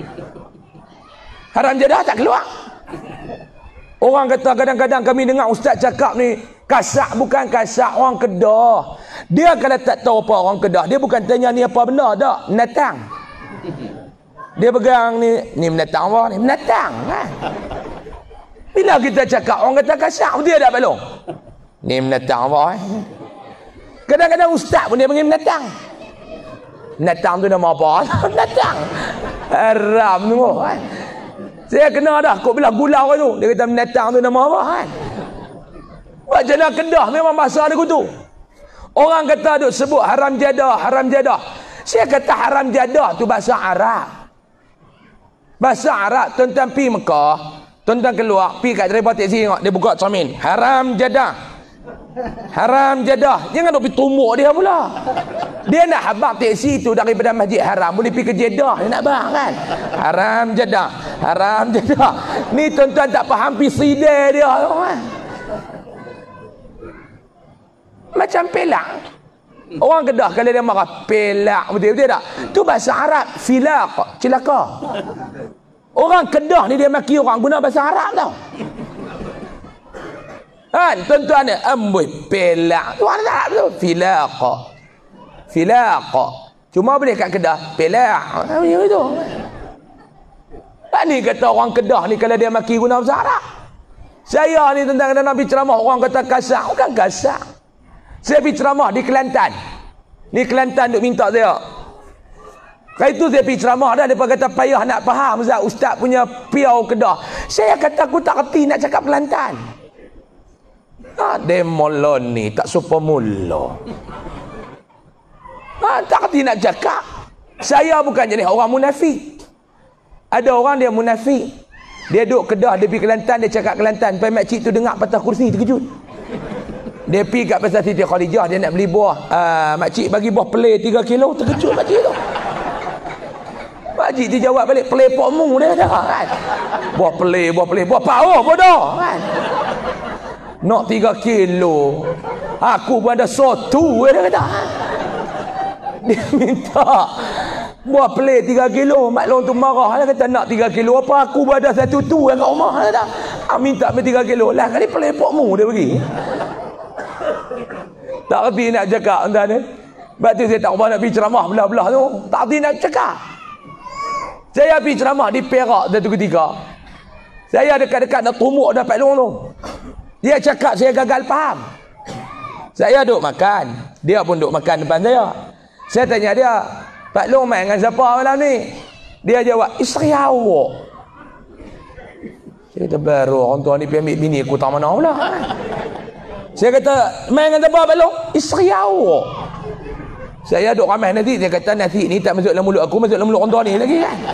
Haram jadah tak keluar. Orang kata kadang-kadang kami dengar ustaz cakap ni kasar, bukan kasar orang Kedah. Dia kalau tak tahu apa orang Kedah, dia bukan tanya ni apa benda tak, menatang. Dia pegang ni, ni menatang apa ni? Menatang kan? Bila kita cakap orang kata kasar, dia tak balong. Ni menatang apa eh? Kadang-kadang ustaz pun dia panggil menatang. Menatang tu nama apa? Menatang. Haram tu kan? Saya kena dah kok bila gulau tu. Dia kata menatang tu nama apa kan? Buat jalan Kedah memang bahasa dia tu. Orang kata duk sebut haram jadah, haram jadah. Saya kata haram jadah tu bahasa Arab. Bahasa Arab, tuan-tuan pi Mekah, tuan-tuan keluar, pi kat driver taksi tengok, dia buka cermin. Haram jadah. Haram jadah. Jangan duk pi tumbuk dia pula. Dia nak habaq taksi tu daripada Masjid Haram, boleh pi ke Jeddah, dia nak bang kan. Haram jadah. Haram jadah. Ni tuan-tuan tak faham pi sidai dia kan. Macam pelak. Orang Kedah kalau dia marah pelak, betul-betul tak? Tu bahasa Arab, filaq, celaka. Orang Kedah ni dia maki orang guna bahasa Arab tau. Kan tuan-tuan ni amboi pelak. Tuan tak betul. Filaqa. Filaqa. Cuma boleh kat Kedah pelak. Macam itu. Tak ni kata orang Kedah ni kalau dia maki guna bahasa Arab. Saya ni tentang kena Nabi ceramah orang kata kasar. Bukan kasar. Saya pergi ceramah di Kelantan. Ni Kelantan duk minta saya. Kali tu saya pergi ceramah dah. Mereka kata payah nak faham Ustaz. Ustaz punya piau Kedah. Saya kata aku tak kerti nak cakap Kelantan. Ha, demolon ni tak supa mula. Ha, tak kerti nak cakap. Saya bukan jenis orang munafik. Ada orang dia munafik. Dia duduk Kedah, dia pergi Kelantan, dia cakap Kelantan. Sampai makcik tu dengar patah kursi, terkejut. Dia pergi kat pasar Siti Khadijah, dia nak beli buah. Uh, makcik bagi buah pelai tiga kilo, terkejut makcik tu. Makcik tu jawab balik, pelai pokmu dia dah kan. Buah pelai, buah pelai, buah pauh bodoh kan. Nak tiga kilo. Aku pun ada sotu dia kata. Dia minta buah pelai tiga kilo. Mak long tu marah. Dia kata nak tiga kilo. Apa aku pun ada satu tu yang kat rumah. Dia kata, ah, minta tiga kilo. Lah kali pelai pokmu dia bagi. Tak kerti nak cakap tuan ni. Sebab tu saya tak ubah nak pergi ceramah belah-belah tu. Tak kerti nak cakap. Saya pergi ceramah di Perak satu ketika. Saya dekat-dekat nak tumuk dah Pak Long tu. Dia cakap saya gagal faham. Saya duduk makan. Dia pun duduk makan depan saya. Saya tanya dia, Pak Long main dengan siapa malam ni? Dia jawab, isteri awak. Saya kata, baru orang tua ni pergi ambil bini aku tak mana pula. Saya kata, main dengan siapa Pak Long? Isteri awak. Saya duduk ramai nanti. Dia kata, nasi ni tak masuk dalam mulut aku, masuk dalam mulut orang tua ni lagi kan.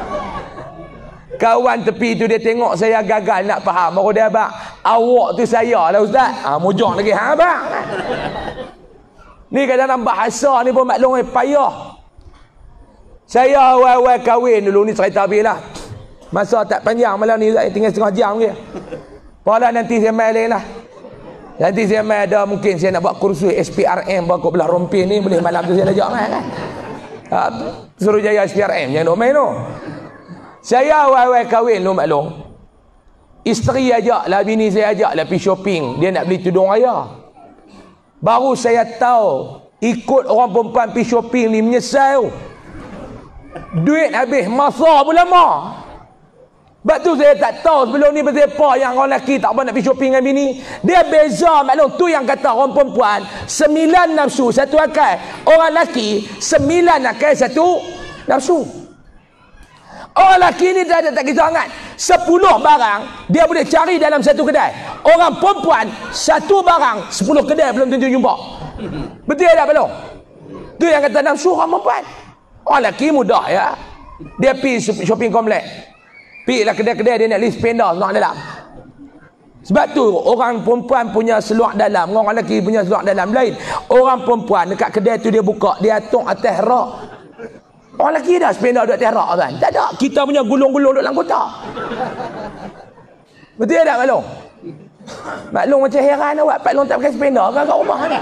Kawan tepi tu dia tengok saya gagal nak faham. Baru dia abang, awak tu saya lah Ustaz. Ha, mujang lagi. Ha abang. Ni kadang-kadang bahasa ni pun maklum eh, payah. Saya awal-awal kahwin dulu ni cerita habis lah. Masa tak panjang malam ni Ustaz, tinggal setengah jam je. Pala nanti saya main lain lah. Nanti saya main ada mungkin saya nak buat kursus S P R M bakut belah rompin ni. Boleh malam tu saya ajak main kan. Ha, Suruhjaya S P R M jangan duk main tu. Saya awal-awal kahwin lu maklum. Isteri ajak lah, bini saya ajak lah pergi shopping. Dia nak beli tudung raya. Baru saya tahu ikut orang perempuan pergi shopping ni menyesal. Duit habis, masa pun lama. Sebab tu saya tak tahu sebelum ni pasal apa yang orang lelaki tak apa nak pergi shopping dengan bini. Dia beza maklum. Tu yang kata orang perempuan sembilan nafsu satu akal. Orang lelaki sembilan akal satu nafsu. Orang lelaki ni dah tak kisah sangat. Sepuluh barang dia boleh cari dalam satu kedai. Orang perempuan satu barang sepuluh kedai belum tentu jumpa. Betul tak belum? Tu yang kata nafsu orang perempuan. Orang lelaki mudah ya. Dia pergi shopping komplek. Pergi lah kedai-kedai dia nak list spender seluar dalam. Sebab tu orang perempuan punya seluar dalam, orang lelaki punya seluar dalam lain. Orang perempuan dekat kedai tu dia buka, dia atung atas rak. Orang lelaki dah spender duduk atas rak kan. Tak ada. Kita punya gulung-gulung duduk dalam kotak. Betul tak Maklong? Maklong macam heran awak. Pak Long tak pakai spender kan kat rumah ni.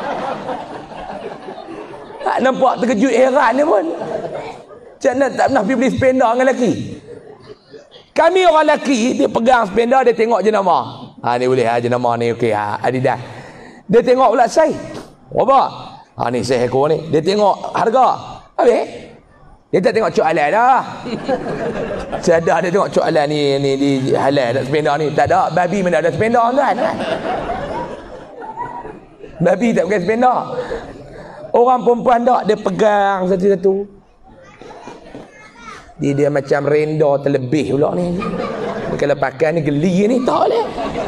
Tak nampak terkejut heran ni pun. Macam mana tak pernah pergi beli spender dengan lelaki. Kami orang lelaki, dia pegang spender, dia tengok jenama. Ha ni boleh ha jenama ni okey ha Adidas. Dia tengok pula sai. Berapa? Ha ni sai ekor ni. Dia tengok harga. Habis. Dia tak tengok cok halal dah. Sedar dia tengok cok halal ni ni di halal tak spender ni. Tak ada. Babi mana ada spender kan? Babi tak pakai spender. Orang perempuan tak dia pegang satu-satu. Dia, dia macam renda terlebih pula ni. Dia kalau pakai ni geli ni tak boleh.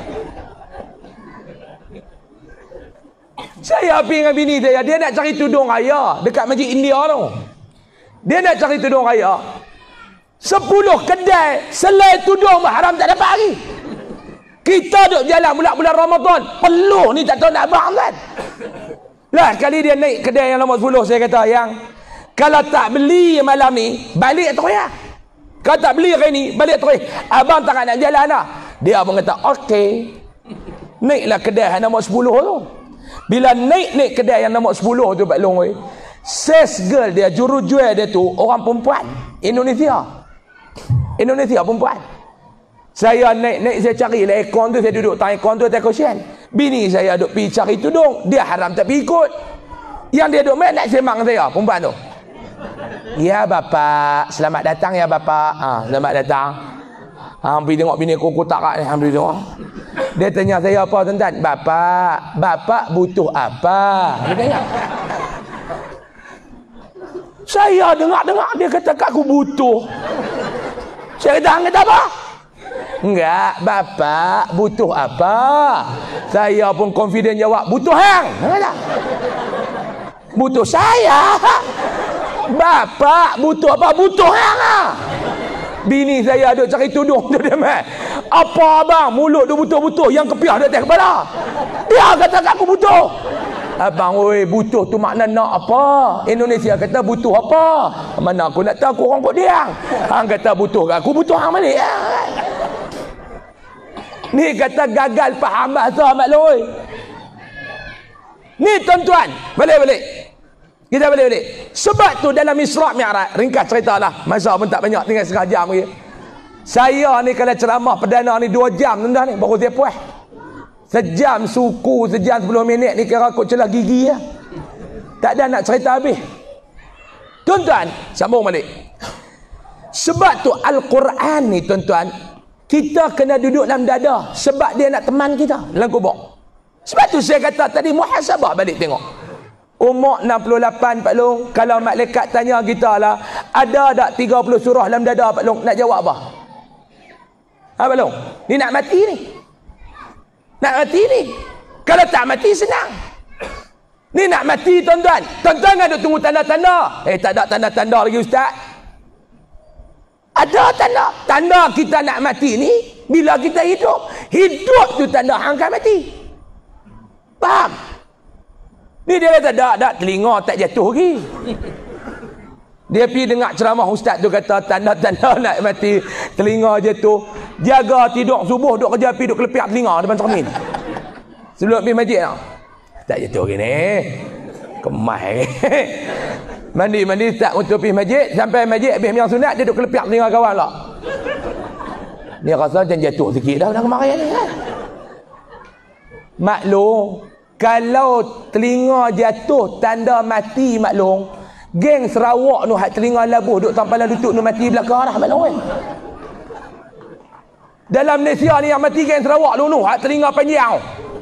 Saya pergi dengan bini saya, dia nak cari tudung raya dekat Masjid India tu. Dia nak cari tudung raya. Sepuluh kedai selain tudung haram tak dapat lagi. Kita duduk jalan bulan-bulan Ramadan, peluh ni tak tahu nak abang kan. Lah kali dia naik kedai yang nombor sepuluh, saya kata yang kalau tak beli malam ni, balik terus ya. Kalau tak beli hari ni, balik terus. Abang tak nak jalan dah. Dia pun kata, okey. Naiklah kedai yang nombor sepuluh tu. Bila naik-naik kedai yang nombor sepuluh tu, Pak Long, sales girl dia, juru jual dia tu, orang perempuan. Indonesia. Indonesia perempuan. Saya naik-naik saya cari lah aircon tu, saya duduk tang aircon tu atas cushion. Bini saya duk pergi cari tudung, dia haram tak pergi ikut. Yang dia duk main nak sembang saya, perempuan tu. Ya bapak, selamat datang ya bapak. Ha, selamat datang. Ha, pergi tengok bini aku kotak ni, ambil tengok. Dia tanya saya apa tuan-tuan? Bapak, bapak butuh apa? Dia tanya. Saya dengar-dengar dia kata kat aku butuh. Saya kata, hang kata apa? Enggak, bapak butuh apa? Saya pun confident jawab, butuh hang. Butuh saya. Bapak butuh apa? Butuh hang ah. Bini saya duk cari tudung tu dia mai. Apa abang? Mulut tu butuh-butuh, yang kepiah di atas kepala. Dia kata kat aku butuh. Abang oi, butuh tu makna nak apa? Indonesia kata butuh apa? Mana aku nak tahu, aku orang kok diang. Hang kata butuh kat aku, butuh hang balik. Ni kata gagal faham bahasa mak loi. Ni tuan-tuan, balik-balik. Kita balik-balik. Sebab tu dalam Isra' Mi'raj, ringkas ceritalah, masa pun tak banyak, tinggal setengah jam lagi. Saya ni kalau ceramah perdana ni dua jam tuan-tuan ni, baru saya puas. Sejam suku, sejam sepuluh minit ni kira kot celah gigi ya. Tak ada nak cerita habis. Tuan-tuan, sambung balik. Sebab tu Al-Quran ni tuan-tuan, kita kena duduk dalam dada. Sebab dia nak teman kita dalam kubur. Sebab tu saya kata tadi, muhasabah balik tengok. Umur enam puluh lapan Pak Long, kalau malaikat tanya kita lah, ada tak tiga puluh surah dalam dada Pak Long, nak jawab apa? Ha Pak Long, ni nak mati ni. Nak mati ni. Kalau tak mati senang. Ni nak mati tuan-tuan. Tuan-tuan ada tunggu tanda-tanda. Eh tak ada tanda-tanda lagi ustaz. Ada tanda. Tanda kita nak mati ni bila kita hidup. Hidup tu tanda hang akan mati. Faham? Ni dia kata tak, tak, telinga tak jatuh lagi. Dia pergi dengar ceramah ustaz tu kata tanda-tanda nak mati, telinga jatuh. Jaga tidur subuh, duk kerja pergi duk kelepiak telinga depan cermin. Sebelum pergi masjid tau. Tak jatuh lagi ni. Kemas lagi. Mandi-mandi tak untuk pergi masjid, sampai masjid habis yang sunat dia duk kelepiak telinga kawan lah. Ni rasa macam jatuh sikit dah dah kemarin ni kan. Maklum, kalau telinga jatuh tanda mati maklum, geng Sarawak tu hak telinga labuh duk tampalan duduk nu mati belakang dah maklum. Dalam Malaysia ni yang mati geng Sarawak tu nu hak telinga panjang.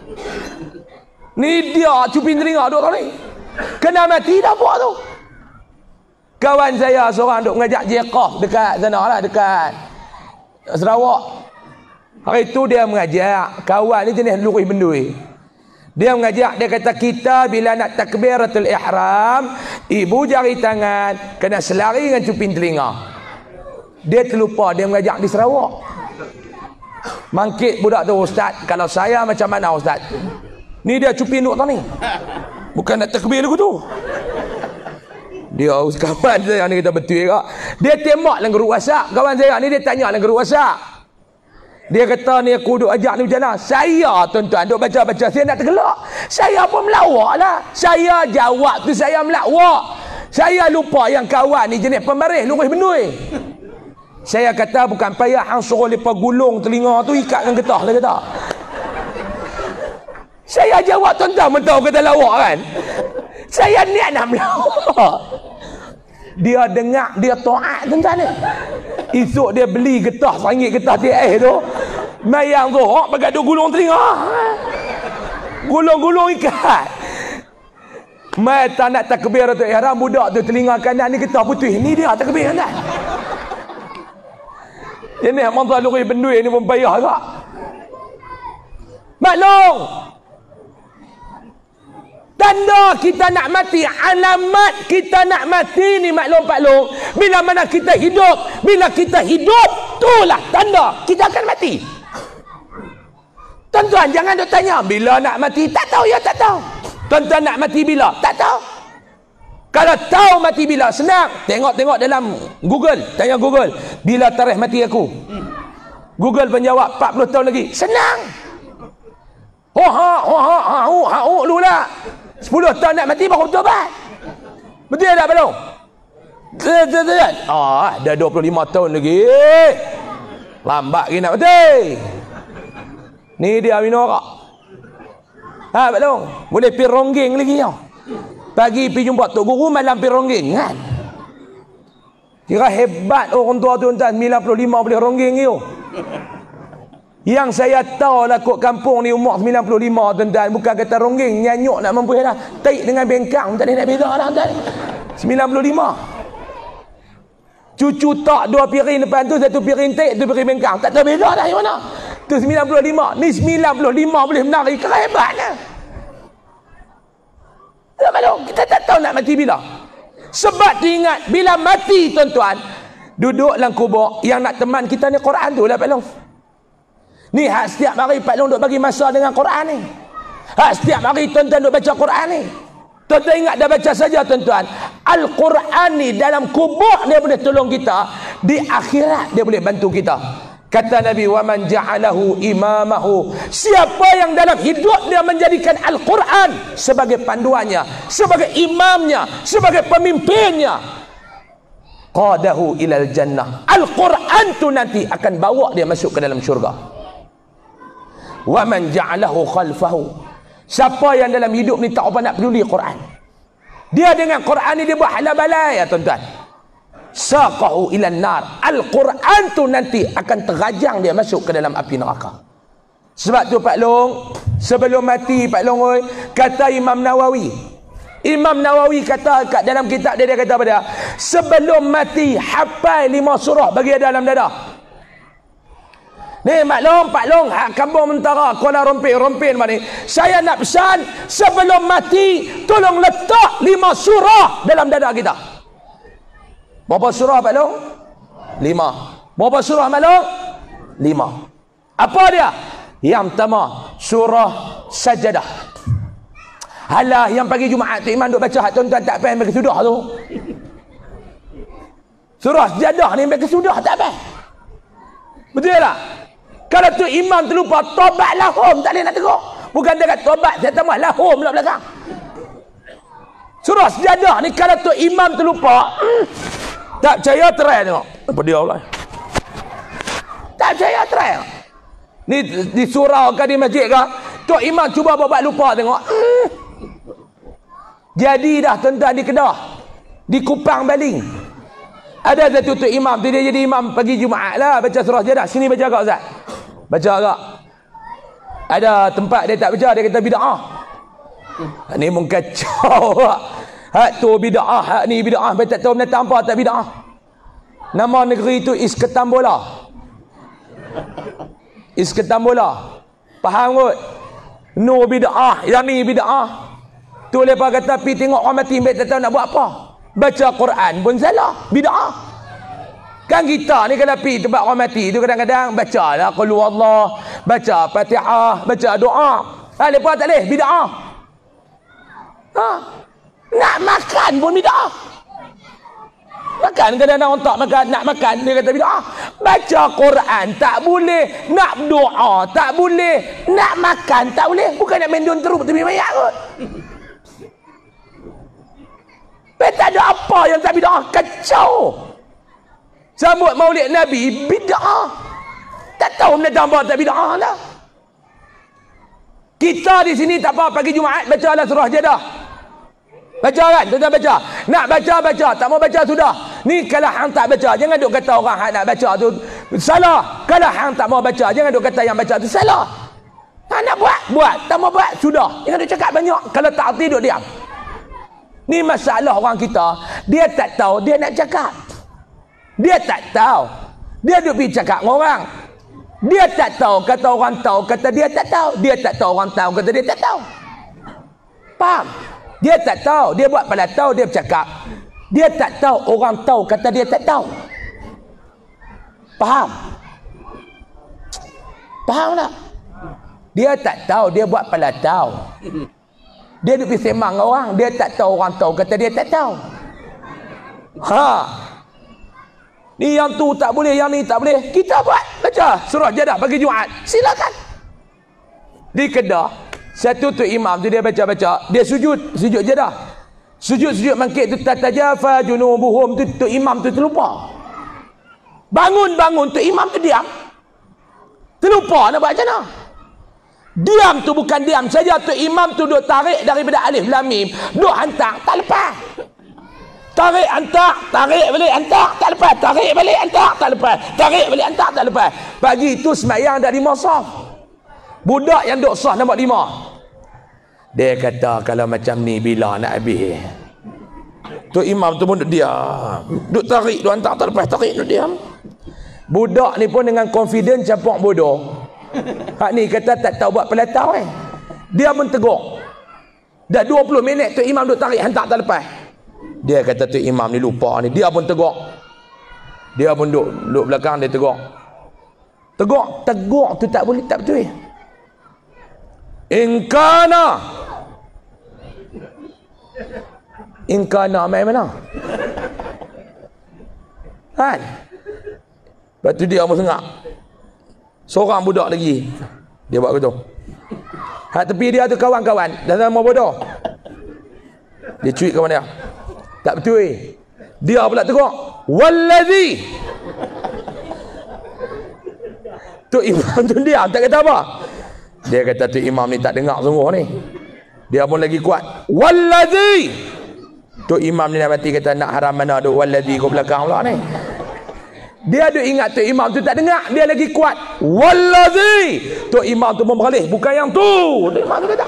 Ni dia cupin telinga duk tau ni. Kena mati dah buat tu. Kawan saya seorang duk ngajak jeqah dekat sana lah, dekat Sarawak. Hari tu dia mengajak kawan ni jenis lurus bendui. Dia mengajak, dia kata kita bila nak takbiratul ihram, ibu jari tangan kena selari dengan cupin telinga. Dia terlupa dia mengajak di Sarawak. Mangkit budak tu, ustaz, kalau saya macam mana ustaz? Ni dia cupin duk tau ni. Bukan nak takbir aku tu. Dia kawan saya ni kata betul ke? Dia tembak dalam grup WhatsApp. Kawan saya ni dia tanya dalam grup WhatsApp. Dia kata ni aku duk ajak ni macam mana? Saya tuan-tuan duk baca-baca, saya nak tergelak. Saya pun melawak lah. Saya jawab tu saya melawak. Saya lupa yang kawan ni jenis pemarih lurus benui. Saya kata bukan payah hang suruh lepas gulung telinga tu ikat dengan getah lah kata. Saya jawab tuan-tuan mentau kata lawak kan. Saya niat nak melawak. Dia dengar, dia taat tuan-tuan ni. Esok dia beli getah seringgit getah T S tu. Mayang tu, oh, pakai duk gulung telinga. Gulung-gulung ikat. Mai tak nak takbir tu ihram, budak tu telinga kanan ni getah putih. Ni dia takbir kan. Ini manzal lurus bendui ni pun payah tak? Maklum. Tanda kita nak mati, alamat kita nak mati ni maklum Pak Long. Bila mana kita hidup, bila kita hidup, itulah tanda kita akan mati. Tuan-tuan jangan duk tanya bila nak mati, tak tahu ya tak tahu. Tuan-tuan nak mati bila? Tak tahu. Kalau tahu mati bila, senang. Tengok-tengok dalam Google, tanya Google, bila tarikh mati aku? Google penjawab empat puluh tahun lagi. Senang. Oh ha, oh ha, ha, oh ha, oh lu lah. sepuluh tahun nak mati baru bertobat. Betul tak belum? Ah, dah dua puluh lima tahun lagi. Lambat lagi nak betul. Ni dia minum arak. Ha, Pak Long. Boleh pergi ronggeng lagi tau. Pagi pergi jumpa Tok Guru, malam pergi ronggeng kan. Kira hebat orang tua tuan-tuan, sembilan puluh lima boleh ronggeng you. Yang saya tahu lah kot kampung ni umur sembilan puluh lima tuan-tuan, bukan kata ronggeng, nyanyuk nak mampu dah. Taik dengan bengkang, tak ada nak beza dah tuan. sembilan puluh lima. Cucu tak dua piring depan tu, satu piring taik, satu piring bengkang. Tak tahu beza dah yang mana. Tu sembilan puluh lima. Ni sembilan puluh lima boleh menari, kira hebatnya. Tak malu, kita tak tahu nak mati bila. Sebab diingat, bila mati tuan-tuan, duduk dalam kubur, yang nak teman kita ni Quran tu lah Pak Long. Ni hak setiap hari Pak Long duk bagi masa dengan Quran ni. Hak setiap hari tuan-tuan duk baca Quran ni. Tuan-tuan ingat dah baca saja tuan-tuan. Al-Quran ni dalam kubur dia boleh tolong kita. Di akhirat dia boleh bantu kita. Kata Nabi, wa man ja'alahu imamahu. Siapa yang dalam hidup dia menjadikan Al-Quran sebagai panduannya, sebagai imamnya, sebagai pemimpinnya, qadahu ilal jannah. Al-Quran tu nanti akan bawa dia masuk ke dalam syurga. Wa man ja'alahu khalfahu. Siapa yang dalam hidup ni tak apa nak peduli Quran, dia dengan Quran ni dia buat halal balai ya tuan-tuan, saqahu ilan nar. Al-Quran tu nanti akan terajang dia masuk ke dalam api neraka. Sebab tu Pak Long, sebelum mati Pak Long oi, kata Imam Nawawi, Imam Nawawi kata kat dalam kitab dia, dia kata apa dia? Sebelum mati hafal lima surah bagi dia dalam dada. Ni Pak Long, Pak Long, hak kampung Mentara, Kuala Rompin, Rompin mana ni. Saya nak pesan, sebelum mati, tolong letak lima surah dalam dada kita. Berapa surah Pak Long? Lima. Berapa surah Pak Long? Lima. Apa dia? Yang pertama, surah Sajadah. Halah, yang pagi Jumaat tu Imam duk baca, hak tuan-tuan tak faham mereka sudah tu. Surah Sajadah ni mereka sudah tak faham. Betul tak? Kalau tu imam terlupa, tobat lahum, tak boleh nak tegur. Bukan dia kata tobat, saya tambah lahum pula belakang. Surah Sajadah ni kalau tu imam terlupa, hmm, tak percaya try tengok. Apa dia pula? Tak percaya try. Ni di surau ke di masjid ke, tu imam cuba buat lupa tengok. Hmm. Jadi dah tuan-tuan di Kedah, di Kupang Baling. Ada satu tu imam tu, dia jadi imam pagi Jumaat lah, baca surah Sajadah. Sini baca agak Ustaz. Baca agak. Ada tempat dia tak baca, dia kata bid'ah. Ni pun kacau. Hak tu bid'ah, hak ni bid'ah. Dia tak tahu menatang apa tak bid'ah. Nama negeri tu Isketambola. Isketambola. Faham kot? No bid'ah, yang ni bid'ah. Tu lepas kata pi tengok orang mati, dia tak tahu nak buat apa. Baca Quran pun salah, bid'ah. Kan kita ni kalau pergi tempat orang mati tu kadang-kadang baca lah qul huwallah, baca Fatihah, baca doa. Ha, lepas tak boleh bid'ah. Ha, nak makan pun bid'ah. Makan kadang-kadang orang tak makan, nak makan dia kata bid'ah. Baca Quran tak boleh, nak doa tak boleh, nak makan tak boleh. Bukan nak main teruk tepi mayat kot. Tak ada apa yang tak bid'ah, kacau. Sambut Maulid Nabi bid'ah. Tak tahu mendatang apa tak bid'ah lah. Kita di sini tak apa, pagi Jumaat baca lah surah Sajadah. Baca kan? Tuan-tuan baca. Nak baca baca, tak mau baca sudah. Ni kalau hang tak baca, jangan duk kata orang hang nak baca tu salah. Kalau hang tak mau baca, jangan duk kata yang baca tu salah. Hang nak buat, buat. Tak mau buat, sudah. Jangan duk cakap banyak. Kalau tak arti duk diam. Ni masalah orang kita, dia tak tahu dia nak cakap. Dia tak tahu. Dia duk pergi cakap dengan orang. Dia tak tahu, kata orang tahu, kata dia tak tahu. Dia tak tahu, orang tahu, kata dia tak tahu. Faham? Dia tak tahu, dia buat pada tahu, dia bercakap. Dia tak tahu, orang tahu, kata dia tak tahu. Faham? Faham tak? Dia tak tahu, dia buat pada tahu. Dia duk pergi sembang dengan orang, dia tak tahu, orang tahu, kata dia tak tahu. Ha. Ni yang tu tak boleh, yang ni tak boleh. Kita buat, baca surah Sajadah bagi Jumaat. Silakan. Di Kedah, satu tu imam tu dia baca-baca, dia sujud, sujud Sajadah. Sujud-sujud mangkit tu tatajafa junubuhum tu, tu imam tu terlupa. Bangun-bangun tu imam tu diam. Terlupa nak buat macam mana? Diam tu bukan diam saja, tu imam tu duk tarik daripada alif lam mim, duk hantar tak lepas. Tarik hantar, tarik balik hantar tak lepas, tarik balik hantar tak lepas, tarik balik hantar tak lepas. Pagi tu sembahyang dah lima saf. Budak yang duk saf nombor lima, dia kata kalau macam ni bila nak habis? Tu imam tu pun duk diam, duk tarik, duk hantar tak lepas, tarik, duk diam. Budak ni pun dengan confident capok bodoh. Hak ni kata tak tahu buat pelatau eh. Dia pun tegur. Dah dua puluh minit tu imam duk tarik hantar tak lepas. Dia kata tu imam ni lupa ni. Dia pun tegur. Dia pun duk duk belakang dia tegur. Tegur, tegur tu tak boleh, tak betul. Ingkana. Ingkana main mana? Kan? Lepas tu dia pun sengak. Seorang budak lagi dia buat begitu. Hak tepi dia tu kawan-kawan dah sama bodoh. Dia cuit kawan dia. Tak betul eh. Dia pula tegur, wallazi. Tu imam tu diam tak kata apa. Dia kata tu imam ni tak dengar sungguh ni. Dia pun lagi kuat, wallazi. Tu imam ni dah mati kata nak haram mana duk wallazi kat belakang pula ni. Dia ada ingat tu imam tu tak dengar, dia lagi kuat, wallazi. Tu imam tu memberalih, bukan yang tu. Tu imam tu kata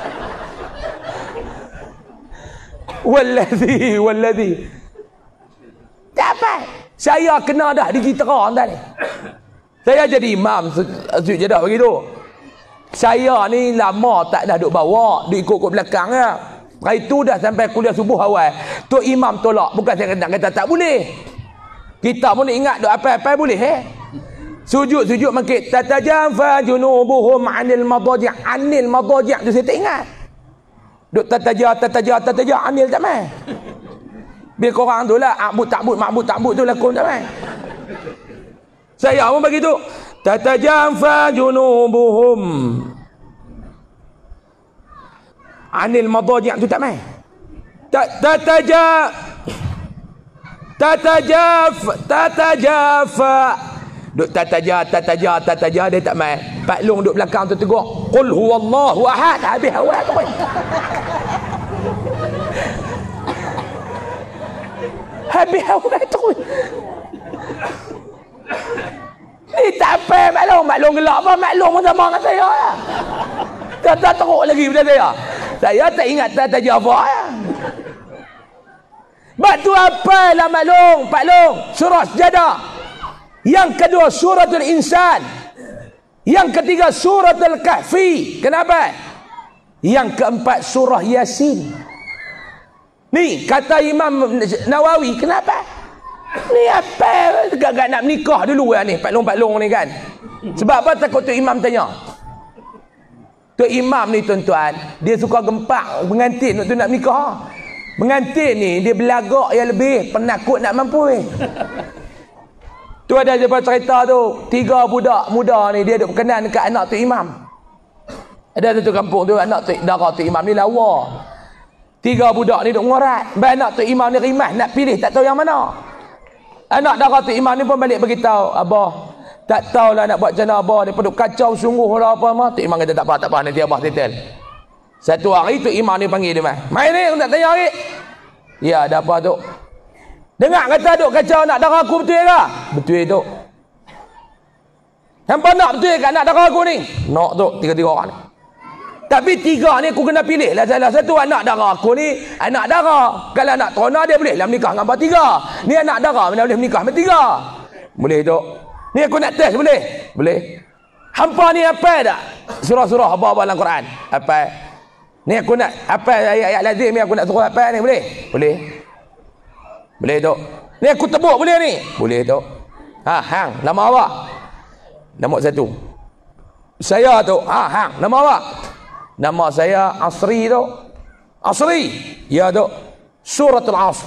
wallazi, wallazi. Tak apa, saya kena dah digitera entah ni. Saya jadi imam sujud jedah begitu. Saya ni lama tak dah duk bawa, duk ikut kat belakang ya. Hari tu dah sampai kuliah subuh awal. Tu imam tolak, bukan saya nak kata tak boleh. Kita pun ingat duk apa-apa boleh eh. Sujud-sujud makin tatajafa junubuhum anil madaji', anil madaji' tu saya tak ingat. Duk tataja tataja tataja anil tak mai. Bila korang tu lah abud takbud makbud takbud tu lakon tak mai. Saya pun begitu. Tatajafa junubuhum anil madaji' tu tak mai. Tataja tatajaf tatajafa duk tataja tataja tataja dia tak mai. Pak Long duk belakang tu tegur, qul huwallahu ahad, habis awal tu. Habis awal tu. Ni tak apa Mak Long, Mak Long gelak apa, Mak Long pun sama dengan saya ya. Tak tak teruk lagi pada saya. Saya tak ingat tatajafa ya. Bak tu apa lah Mak Long, Pak Long? Surah Sajadah. Yang kedua suratul Insan. Yang ketiga suratul Kahfi. Kenapa? Yang keempat surah Yasin. Ni kata Imam Nawawi, kenapa? Ni apa? Gak-gak nak menikah dulu ya ni Pak Long Pak Long ni kan. Sebab apa? Takut tu imam tanya. Tu imam ni tuan-tuan, dia suka gempak pengantin tu nak menikah. Pengantin ni dia belagak yang lebih, penakut nak mampu eh. Tu ada siapa cerita tu, tiga budak muda ni dia duk berkenan dekat anak tu imam. Ada satu kampung tu anak tu dara tu imam ni lawa. Tiga budak ni duk ngorat, baik anak tu imam ni rimas nak pilih tak tahu yang mana. Anak dara tu imam ni pun balik beritahu, abah tak tahulah nak buat macam mana abah, dia duk kacau sungguh lah apa mah. Tu imam kata tak apa tak apa nanti abah detail. Satu hari tu imam ni panggil dia mai. Mai ni aku nak tanya hari. Ya, ada apa tu? Dengar kata duk kacau anak dara aku betul ke? Betul tu. Hampa nak betul ke anak dara aku ni? Nak tu, tiga-tiga orang ni. Tapi tiga ni aku kena pilih lah salah satu. Anak dara aku ni anak dara. Kalau anak terona dia boleh lah menikah dengan tiga. Ni anak dara mana boleh menikah dengan tiga? Boleh tu. Ni aku nak test boleh? Boleh. Hampa ni apa tak? Surah-surah apa-apa dalam Quran? Apa? Ni aku nak apa ayat-ayat lazim ni aku nak suruh apa ni boleh? Boleh. Boleh tu. Ni aku tebuk boleh ni? Boleh tu. Ha, hang, nama awak? Nama satu. Saya tu. Ha, hang, nama awak? Nama saya Asri tu. Asri. Ya tu. Suratul Asr.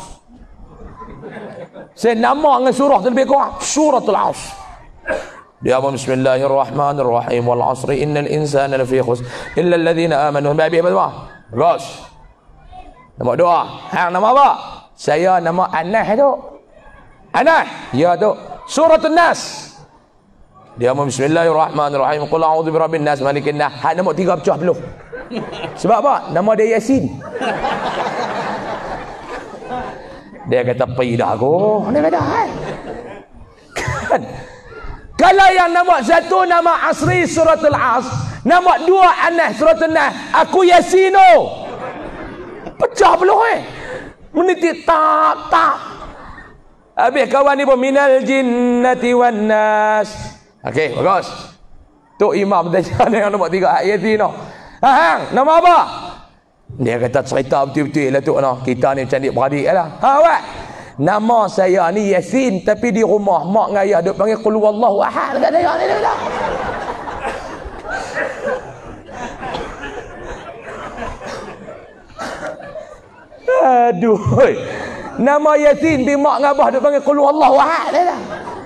Saya nama dengan surah tu lebih kurang. Suratul Asr. Dia apa bismillahirrahmanirrahim wal asri innal insana lafi khusr illa alladhina amanu babi apa? Ros. Nama doa. Hang nama apa? Saya nama Anas tu. Anas. Ya tu. Suratul Nas. Dia mau bismillahirrahmanirrahim. Qul a'udzu birabbin nas malikin nas. Hak nombor tiga pecah belum. Sebab apa? Nama dia Yasin. Dia kata pi dah aku. Dia kata kan. Kan. Kalau yang nombor satu nama Asri suratul As, nombor dua Anas suratul Nas, aku Yasino. Pecah belum eh? Menitik tak tak. Habis kawan ni pun minal jinnati wan nas. Okey, bagus. Tok Imam tanya yang nombor tiga ayat ni no. Ha, hang, nama apa? Dia kata cerita betul-betul lah tok no. Kita ni cantik beradik lah. Ha, awak. Nama saya ni Yasin, tapi di rumah mak dengan ayah duk panggil qul huwallahu ahad dekat saya ni dah. Aduh. Nama Yasin di mak dengan abah duk panggil qul huwallahu ahad dah.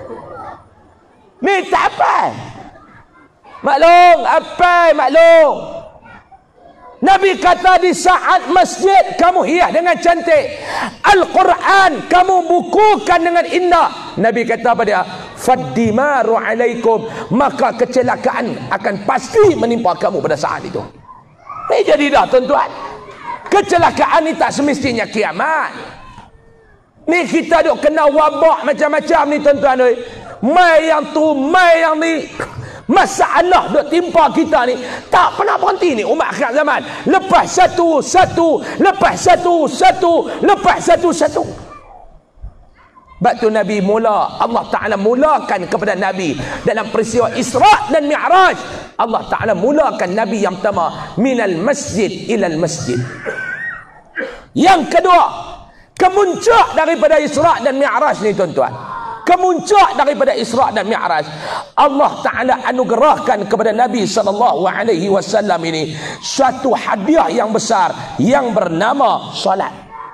Ni tak apa. Maklum, apa maklum. Nabi kata di saat masjid kamu hias dengan cantik. Al-Quran kamu bukukan dengan indah. Nabi kata apa dia? Faddimaru alaikum. Maka kecelakaan akan pasti menimpa kamu pada saat itu. Ini jadi dah tuan-tuan. Kecelakaan ni tak semestinya kiamat. Ni kita duk kena wabak macam-macam ni tuan-tuan. Mai yang tu, mai yang ni. Masalah duk timpa kita ni tak pernah berhenti ni umat akhir zaman. Lepas satu satu, lepas satu satu, lepas satu satu. Sebab tu Nabi mula, Allah Ta'ala mulakan kepada Nabi dalam peristiwa Isra' dan Mi'raj. Allah Ta'ala mulakan Nabi yang pertama minal masjid ilal masjid. Yang kedua, kemuncak daripada Isra' dan Mi'raj ni tuan-tuan. Kemuncak daripada Isra' dan Mi'raj, Allah Ta'ala anugerahkan kepada Nabi sallallahu alaihi wasallam ini satu hadiah yang besar yang bernama salat.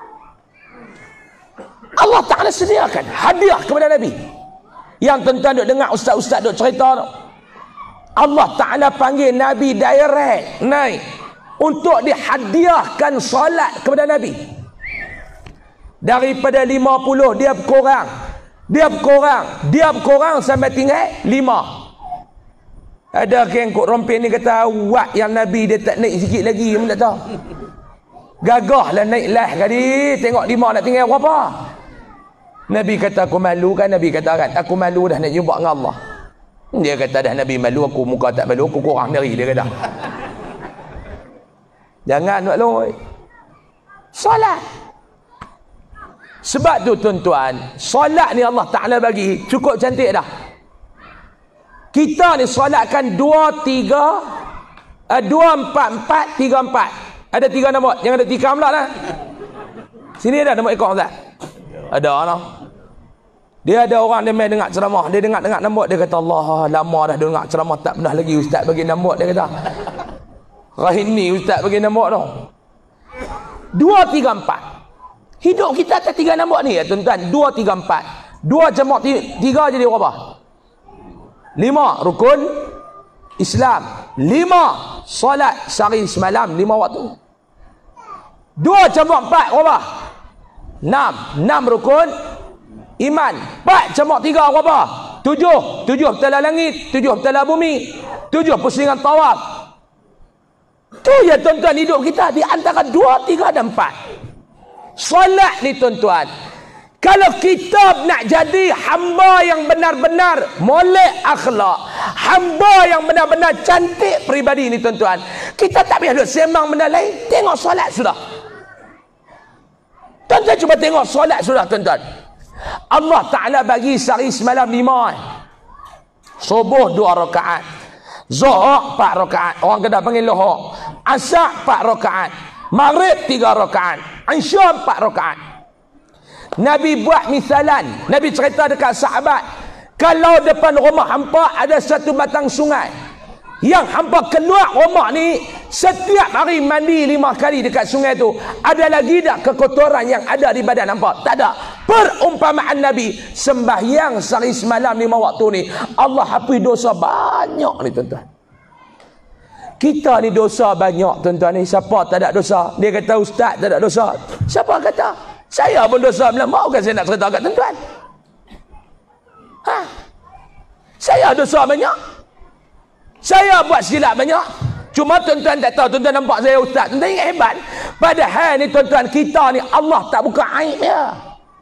Allah Ta'ala sediakan hadiah kepada Nabi. Yang tuan-tuan duk dengar ustaz-ustaz duk cerita tu, Allah Ta'ala panggil Nabi direct naik untuk dihadiahkan salat kepada Nabi. Daripada lima puluh dia berkurang. Dia berkurang, dia berkurang sampai tinggal lima. Ada kengkok rompin ni kata awak yang Nabi dia tak naik sikit lagi, mana tak tahu. Gagahlah naik lah kali, tengok lima nak tinggal berapa. Nabi kata aku malu kan, Nabi kata kan, aku malu dah nak jumpa dengan Allah. Dia kata dah Nabi malu, aku muka tak malu, aku kurang dari dia kata. Jangan malu. Salat. Sebab tu tuan-tuan, solat ni Allah Ta'ala bagi cukup cantik dah. Kita ni solatkan dua tiga uh, dua empat empat tiga empat. Ada tiga nombor, jangan ada tikam pula lah. Sini ada nombor ekor tak? Ada lah. Dia ada orang dia main dengar ceramah, dia dengar-dengar nombor, dia kata Allah lama dah dengar ceramah tak pernah lagi ustaz bagi nombor, dia kata. Rahim ni ustaz bagi nombor tu. Dua tiga empat. Hidup kita atas tiga nombor ni ya tuan-tuan. Dua, tiga, empat. Dua jamak tiga jadi berapa? Lima rukun Islam. Lima solat sehari semalam lima waktu. Dua jamak empat berapa? Enam. Enam rukun iman. Empat jamak tiga berapa? Tujuh. Tujuh petala langit. Tujuh petala bumi. Tujuh pusingan tawaf. Tu ya tuan-tuan hidup kita di antara dua, tiga dan empat. Solat ni tuan-tuan, kalau kita nak jadi hamba yang benar-benar molek akhlak, hamba yang benar-benar cantik peribadi ni tuan-tuan, kita tak payah duk sembang benda lain, tengok solat sudah. Tuan-tuan cuba tengok solat sudah tuan-tuan. Allah Ta'ala bagi sehari semalam lima. Subuh dua rakaat, Zuhur empat rakaat, orang Kedah panggil lohor. Asar empat rakaat, Maghrib tiga rakaat, Isya empat rakaat. Nabi buat misalan, Nabi cerita dekat sahabat, kalau depan rumah hampa ada satu batang sungai, yang hampa keluar rumah ni setiap hari mandi lima kali dekat sungai tu, ada lagi tak kekotoran yang ada di badan hampa? Tak ada. Perumpamaan Nabi, sembahyang sehari semalam lima waktu ni Allah hapus dosa banyak ni tuan-tuan. Kita ni dosa banyak tuan-tuan ni. Siapa tak ada dosa? Dia kata ustaz tak ada dosa. Siapa kata? Saya pun dosa. Mau kan saya nak cerita kat tuan-tuan? Ha? Saya dosa banyak. Saya buat silap banyak. Cuma tuan-tuan tak tahu, tuan-tuan nampak saya ustaz, tuan-tuan ingat hebat. Padahal ni tuan-tuan, kita ni Allah tak buka aib ya.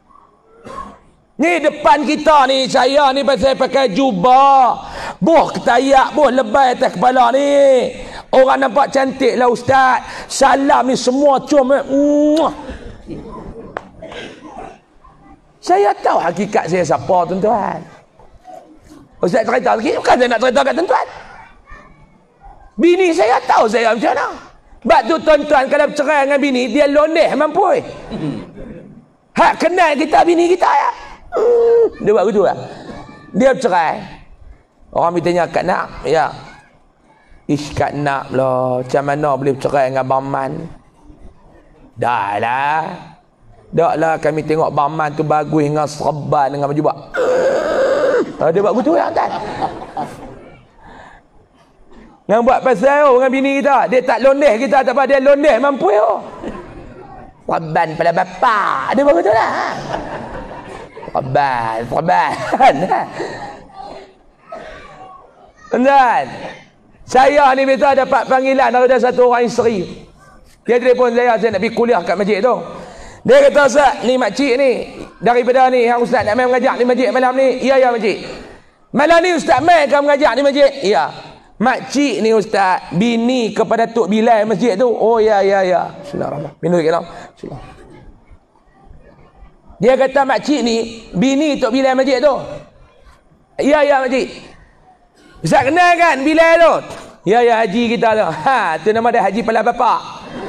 Ni depan kita ni, saya ni pasal pakai jubah, buh ketayak, buh lebay atas kepala ni. Orang nampak cantik lah ustaz. Salam ni semua cuma saya tahu hakikat saya siapa tuan-tuan. Ustaz cerita sikit, bukan saya nak cerita kat tuan-tuan. Bini saya tahu saya macam mana. Sebab tu tuan-tuan kalau bercerai dengan bini, dia loneh mampu. Hak kenal kita bini kita ya. Hmm, dia buat begitu lah. Dia bercerai. Orang bertanya kat nak, ya. Ish kat nak lah, macam mana boleh bercerai dengan Bang Man? Dah lah. Dah lah kami tengok Bang Man tu bagus dengan serban dengan baju bak. Uh, dia buat begitu lah kan. Yang buat pasal oh, dengan bini kita, dia tak loneh kita, tak apa, dia loneh mampu oh. Serban pada bapak. Dia buat begitu lah. Serban, serban. Tuan-tuan, saya ni biasa dapat panggilan daripada satu orang isteri. Dia telefon saya, saya nak pergi kuliah kat masjid tu. Dia kata, Ustaz, ni makcik ni, daripada ni, yang Ustaz nak main mengajak di masjid malam ni. Ya, ya makcik. Malam ni Ustaz main kan mengajak di masjid? Ya. Makcik ni Ustaz, bini kepada Tok Bilal masjid tu. Oh, ya, ya, ya. Bismillahirrahmanirrahim. Minum sikit tau. Dia kata makcik ni, bini Tok Bilal masjid tu. Ya, ya makcik. Ustaz kenal kan Bilal tu? Ya, ya haji kita tu. Ha, tu nama dia Haji Pala Bapak.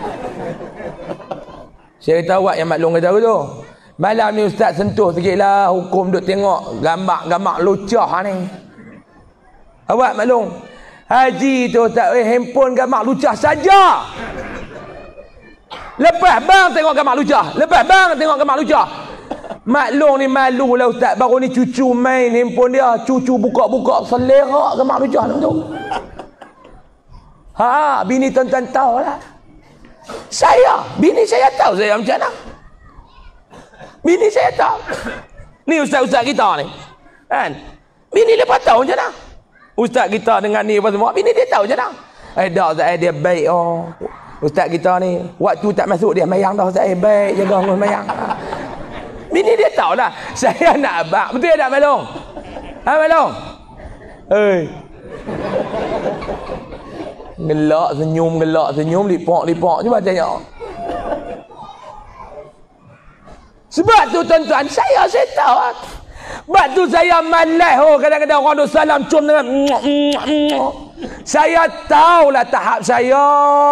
Saya kata awak yang maklum kata tu. Malam ni Ustaz sentuh sikit lah hukum duk tengok gambar-gambar lucah ni. Awak maklum. Haji tu tak eh, handphone gambar lucah saja. Lepas bang tengok gambar lucah. Lepas bang tengok gambar lucah. Maklum ni malu lah Ustaz. Baru ni cucu main handphone dia. Cucu buka-buka selerak gambar lucah tu. Ha, bini tuan-tuan tahu lah. Saya, bini saya tahu saya macam mana. Bini saya tahu. Ni ustaz-ustaz kita ni. Kan? Bini dia tahu macam mana. Ustaz kita dengan ni apa semua, bini dia tahu macam mana. Eh dah ustaz, eh, dia baik oh. Ustaz kita ni, waktu tak masuk dia mayang dah ustaz, eh baik jaga ngurus mayang. Bini dia tahu lah. Saya nak abang. Betul tak Malong? Ha Malong? Eh. Gelak senyum, gelak senyum, lipak-lipak. Cuba tengok. Sebab tu tuan-tuan, saya saya tahu. Sebab tu saya malas oh, kadang-kadang orang duk salam cium dengan saya tahulah tahap saya.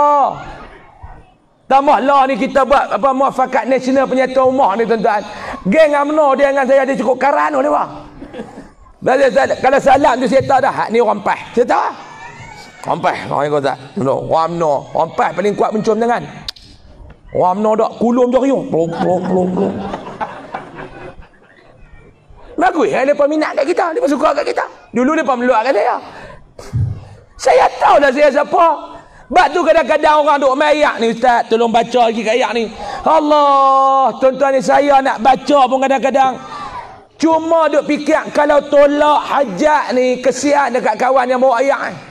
Tambahlah ni kita buat apa muafakat nasional penyata rumah ni tuan-tuan. Geng UMNO dia dengan saya dia cukup karan oleh bang. Kalau salam tu saya tahu dah hak ni orang pas. Saya tahu. Orang pas, orang kata, orang UMNO, orang pas paling kuat mencium tangan. Orang UMNO dak kulum je riung. Plong plong plong plong. Bagus, dia peminat kat kita, dia suka kat kita. Dulu dia meluak kat saya. Saya tahu dah saya siapa. Sebab tu kadang-kadang orang duk mayak ni ustaz, tolong baca lagi kat ayat ni. Allah, tuan-tuan ni saya nak baca pun kadang-kadang cuma duk fikir kalau tolak hajat ni kesian dekat kawan yang bawa ayat ni.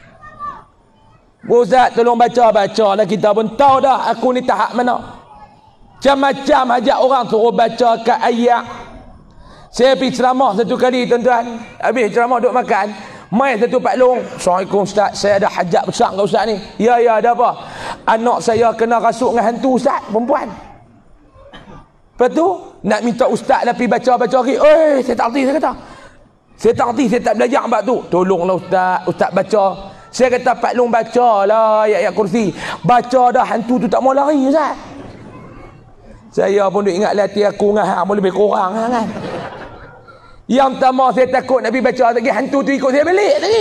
Ustaz tolong baca-baca lah, kita pun tahu dah aku ni tahap mana. Macam-macam hajat orang suruh baca kat ayat. Saya pergi ceramah satu kali tuan-tuan, habis ceramah duk makan, mai satu Pak Long, Assalamualaikum Ustaz, saya ada hajat besar kat Ustaz ni. Ya ya, ada apa? Anak saya kena rasuk dengan hantu Ustaz, perempuan. Lepas tu nak minta Ustaz lah pergi baca-baca lagi. Eh, saya tak erti, saya kata. Saya tak erti, saya tak belajar bab tu. Tolonglah Ustaz, Ustaz baca. Saya kata Pak Long bacalah ayat-ayat kursi. Baca dah hantu tu tak mau lari Ustaz. Saya pun duk ingat hati aku dengan hang pun lebih kurang kan. Yang pertama saya takut nak pergi baca lagi, hantu tu ikut saya balik lagi.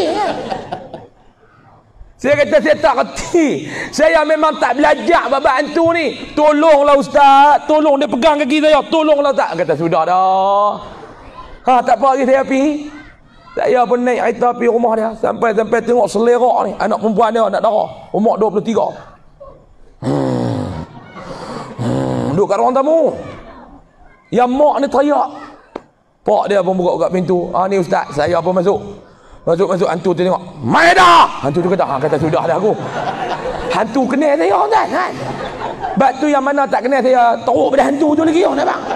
Saya kata saya tak reti. Saya memang tak belajar bab hantu ni. Tolonglah Ustaz, tolong dia pegang kaki saya. Tolonglah Ustaz. Kata sudah dah. Ha, tak apa lagi saya pergi. Saya pun naik kereta pergi rumah dia. Sampai-sampai tengok selerak ni. Anak perempuan dia nak darah. Umur dua puluh tiga. Hmm. Hmm. Duduk kat ruang tamu. Yang mak ni teriak. Pak dia pun buka kat pintu. Ah ni ustaz, saya pun masuk. Masuk-masuk hantu tu tengok. Mai dah. Hantu tu kata, ha kata sudah dah aku. Hantu kenal saya kan kan. Bab tu yang mana tak kenal saya teruk pada hantu tu lagi orang bang.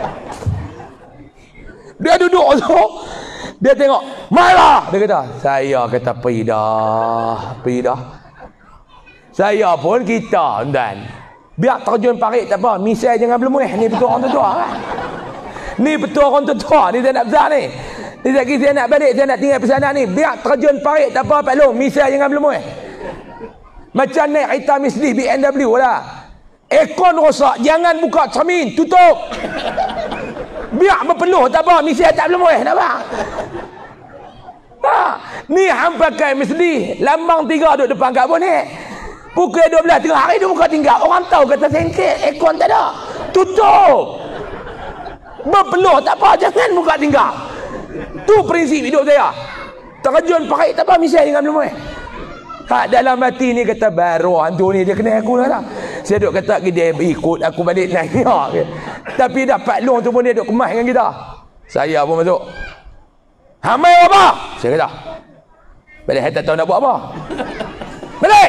Dia duduk tu. Dia tengok, mai dah. Dia kata, saya kata pergi dah. Pergi dah. Saya pun kita dan biar terjun parit tak apa, misal jangan berlemuh. Ni betul orang tua kan. Ni betul orang tua, ni saya nak besar ni. Ni lagi saya nak balik, saya nak tinggal pesana ni. Biar terjun parit tak apa Pak Long, misal jangan berlemuh. Macam naik kereta Mercedes B M W lah. Aircon rosak, jangan buka cermin, tutup. Biar berpeluh tak apa, misal tak berlemuh, nampak? Ha, ni hang pakai Mercedes, lambang tiga duduk depan kat bonet. Pukul dua belas tengah hari dia buka tinggal. Orang tahu kata sengket, aircon tak ada. Tutup. Berpeluh tak apa, jangan buka tinggal. Tu prinsip hidup saya. Terjun pakai tak apa, misal jangan berlemuh. Ha, dalam hati ni kata baru hantu ni dia kenal aku lah. Saya duk kata dia ikut aku balik naik. Tapi dah Pak Long tu pun dia duk kemas dengan kita. Saya pun masuk. Hamai apa? Saya kata. Balik saya tak tahu nak buat apa. Balik.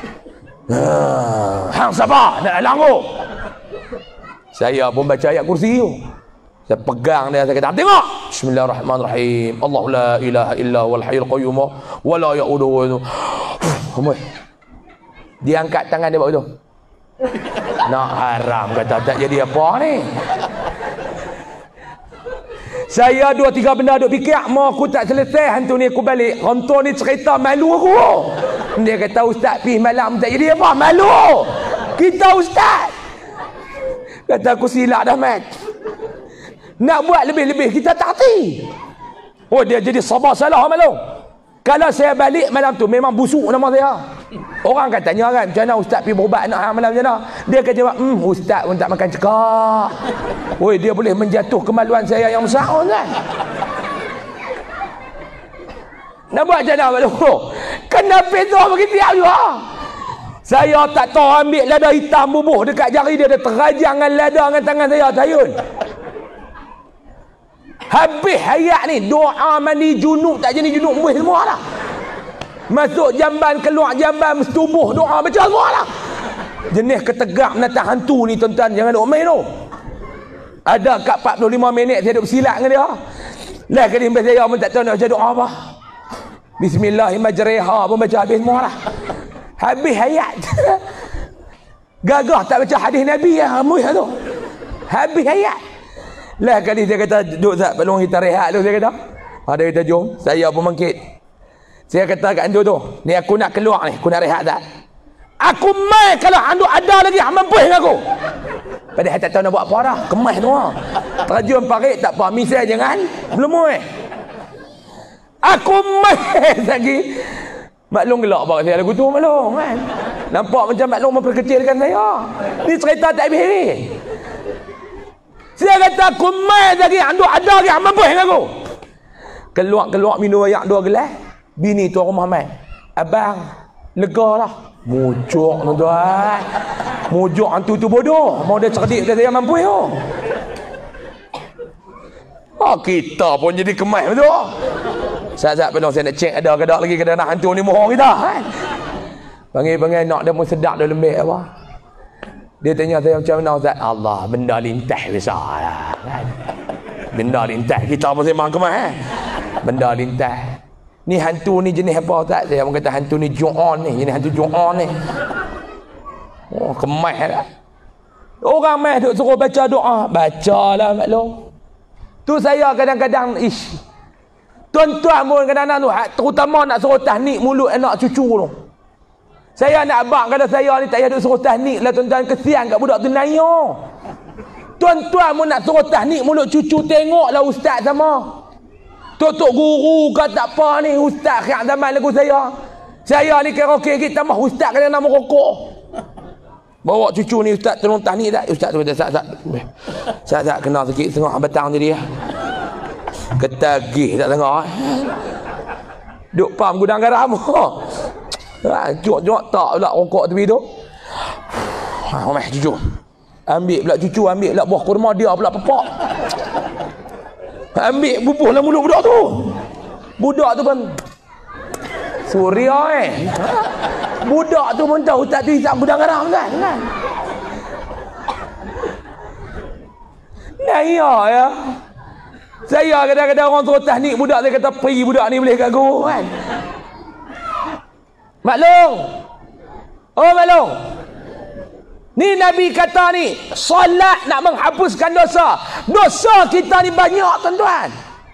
Uh, hang sabar nak langgu. Saya pun baca ayat kursi tu. Saya pegang dia, saya kata tengok. Bismillahirrahmanirrahim. Allahu la ilaha illa wal hayyul qayyum wa la ya'uduhu. Humoi. Dia angkat tangan dia buat begitu. Nak haram kata tak jadi apa ni. Saya dua tiga benda duk fikir, mau aku tak selesai hantu ni aku balik. Hantu ni cerita malu aku. Dia kata ustaz pergi malam tak jadi apa? Malu. Kita ustaz. Kata aku silap dah mat. Nak buat lebih-lebih kita tak hati. Oh dia jadi sabar salah malu. Kalau saya balik malam tu memang busuk nama saya. Orang akan tanya kan, macam mana ustaz pergi berubat anak hang malam macam mana? Dia akan jawab, hmm ustaz pun tak makan cekak. Oi dia boleh menjatuh kemaluan saya yang besar kan. Nak buat macam mana malu? Kenapa tu bagi tiap juga? Saya tak tahu ambil lada hitam bubuh dekat jari dia, dia terajang dengan lada dengan tangan saya tayun. Habis hayat ni doa mandi junub tak jadi junub muih semua lah. Masuk jamban keluar jamban setubuh doa baca semua lah. Jenis ketegak menatang hantu ni tuan-tuan, jangan duk main tu. Ada kat empat puluh lima minit saya duk bersilat dengan dia. Lah kali mbak saya pun tak tahu nak baca doa apa. Bismillahirrahmanirrahim pun baca habis semua lah. Habis hayat. Gagah tak baca hadis Nabi ya muih tu. Habis hayat. Lah kali dia kata duduk tak pelong kita rehat tu saya kata. Ada kita jom, saya pun bangkit. Saya kata kat anda tu, ni aku nak keluar ni, aku nak rehat tak? Aku mai kalau anda ada lagi hang mampu dengan aku. Padahal tak tahu nak buat apa dah, kemas tu ah. Terjun parit tak apa, misal jangan belum eh. Aku mai lagi. Maklum gelak bak saya lagu tu maklum kan. Nampak macam maklum memperkecilkan saya. Ni cerita tak habis. Saya kata aku mai lagi, anda ada lagi hang mampu dengan aku. Keluar-keluar minum ayak dua gelas. Bini tu rumah mai. Abang, lega lah. Mujuk tuan-tuan. Mujuk hantu tu bodoh. Mau dia cerdik kata saya mampu ya. Oh, kita pun jadi kemas betul. Saat-saat penuh saya nak cek ada ke tak lagi kena nak hantu ni mohon kita kan. Panggil-panggil nak dia pun sedap dia lembik apa. Dia tanya saya macam mana Ustaz? Allah, benda lintas besar lah kan. Benda lintas kita pun sembang kemas eh. Benda lintas. Ni hantu ni jenis apa Ustaz? Saya pun kata hantu ni Ju'on ni, jenis hantu Ju'on ni. Oh, kemas lah. Orang mai duk suruh baca doa, bacalah maklum. Tu saya kadang-kadang ish. Tuan-tuan pun kadang-kadang tu, terutama nak suruh tahnik mulut anak cucu tu. Saya nak abang kata saya ni tak payah duk suruh tahnik lah tuan-tuan, kesian kat budak tu naya. Tuan-tuan pun nak suruh tahnik mulut cucu, tengoklah ustaz sama. Tok-tok guru kata tak apa ni ustaz khyak zaman lagu saya. Saya ni karaoke kita mah ustaz kena nama rokok. Bawa cucu ni ustaz tolong tahnik tak? Ustaz tu kata sat-sat. Sat-sat kena sikit setengah batang tadi ya. Ketagih tak tengok. Duk pam gudang garam. Ha, jok-jok tak pula rokok tepi tu. Ha, omeh cucu. Ambil pula cucu, ambil pula buah kurma dia pula pepak. Ambil bubuh dalam mulut budak tu. Budak tu pun Suria eh. Budak tu pun tahu tak tu hisap gudang garam kan. kan? Nah iya ya. Saya kadang-kadang orang suruh tahnik budak, saya kata pergi budak ni boleh kat guru kan. Maklum. Oh maklum. Ni Nabi kata ni, solat nak menghapuskan dosa. Dosa kita ni banyak tuan-tuan.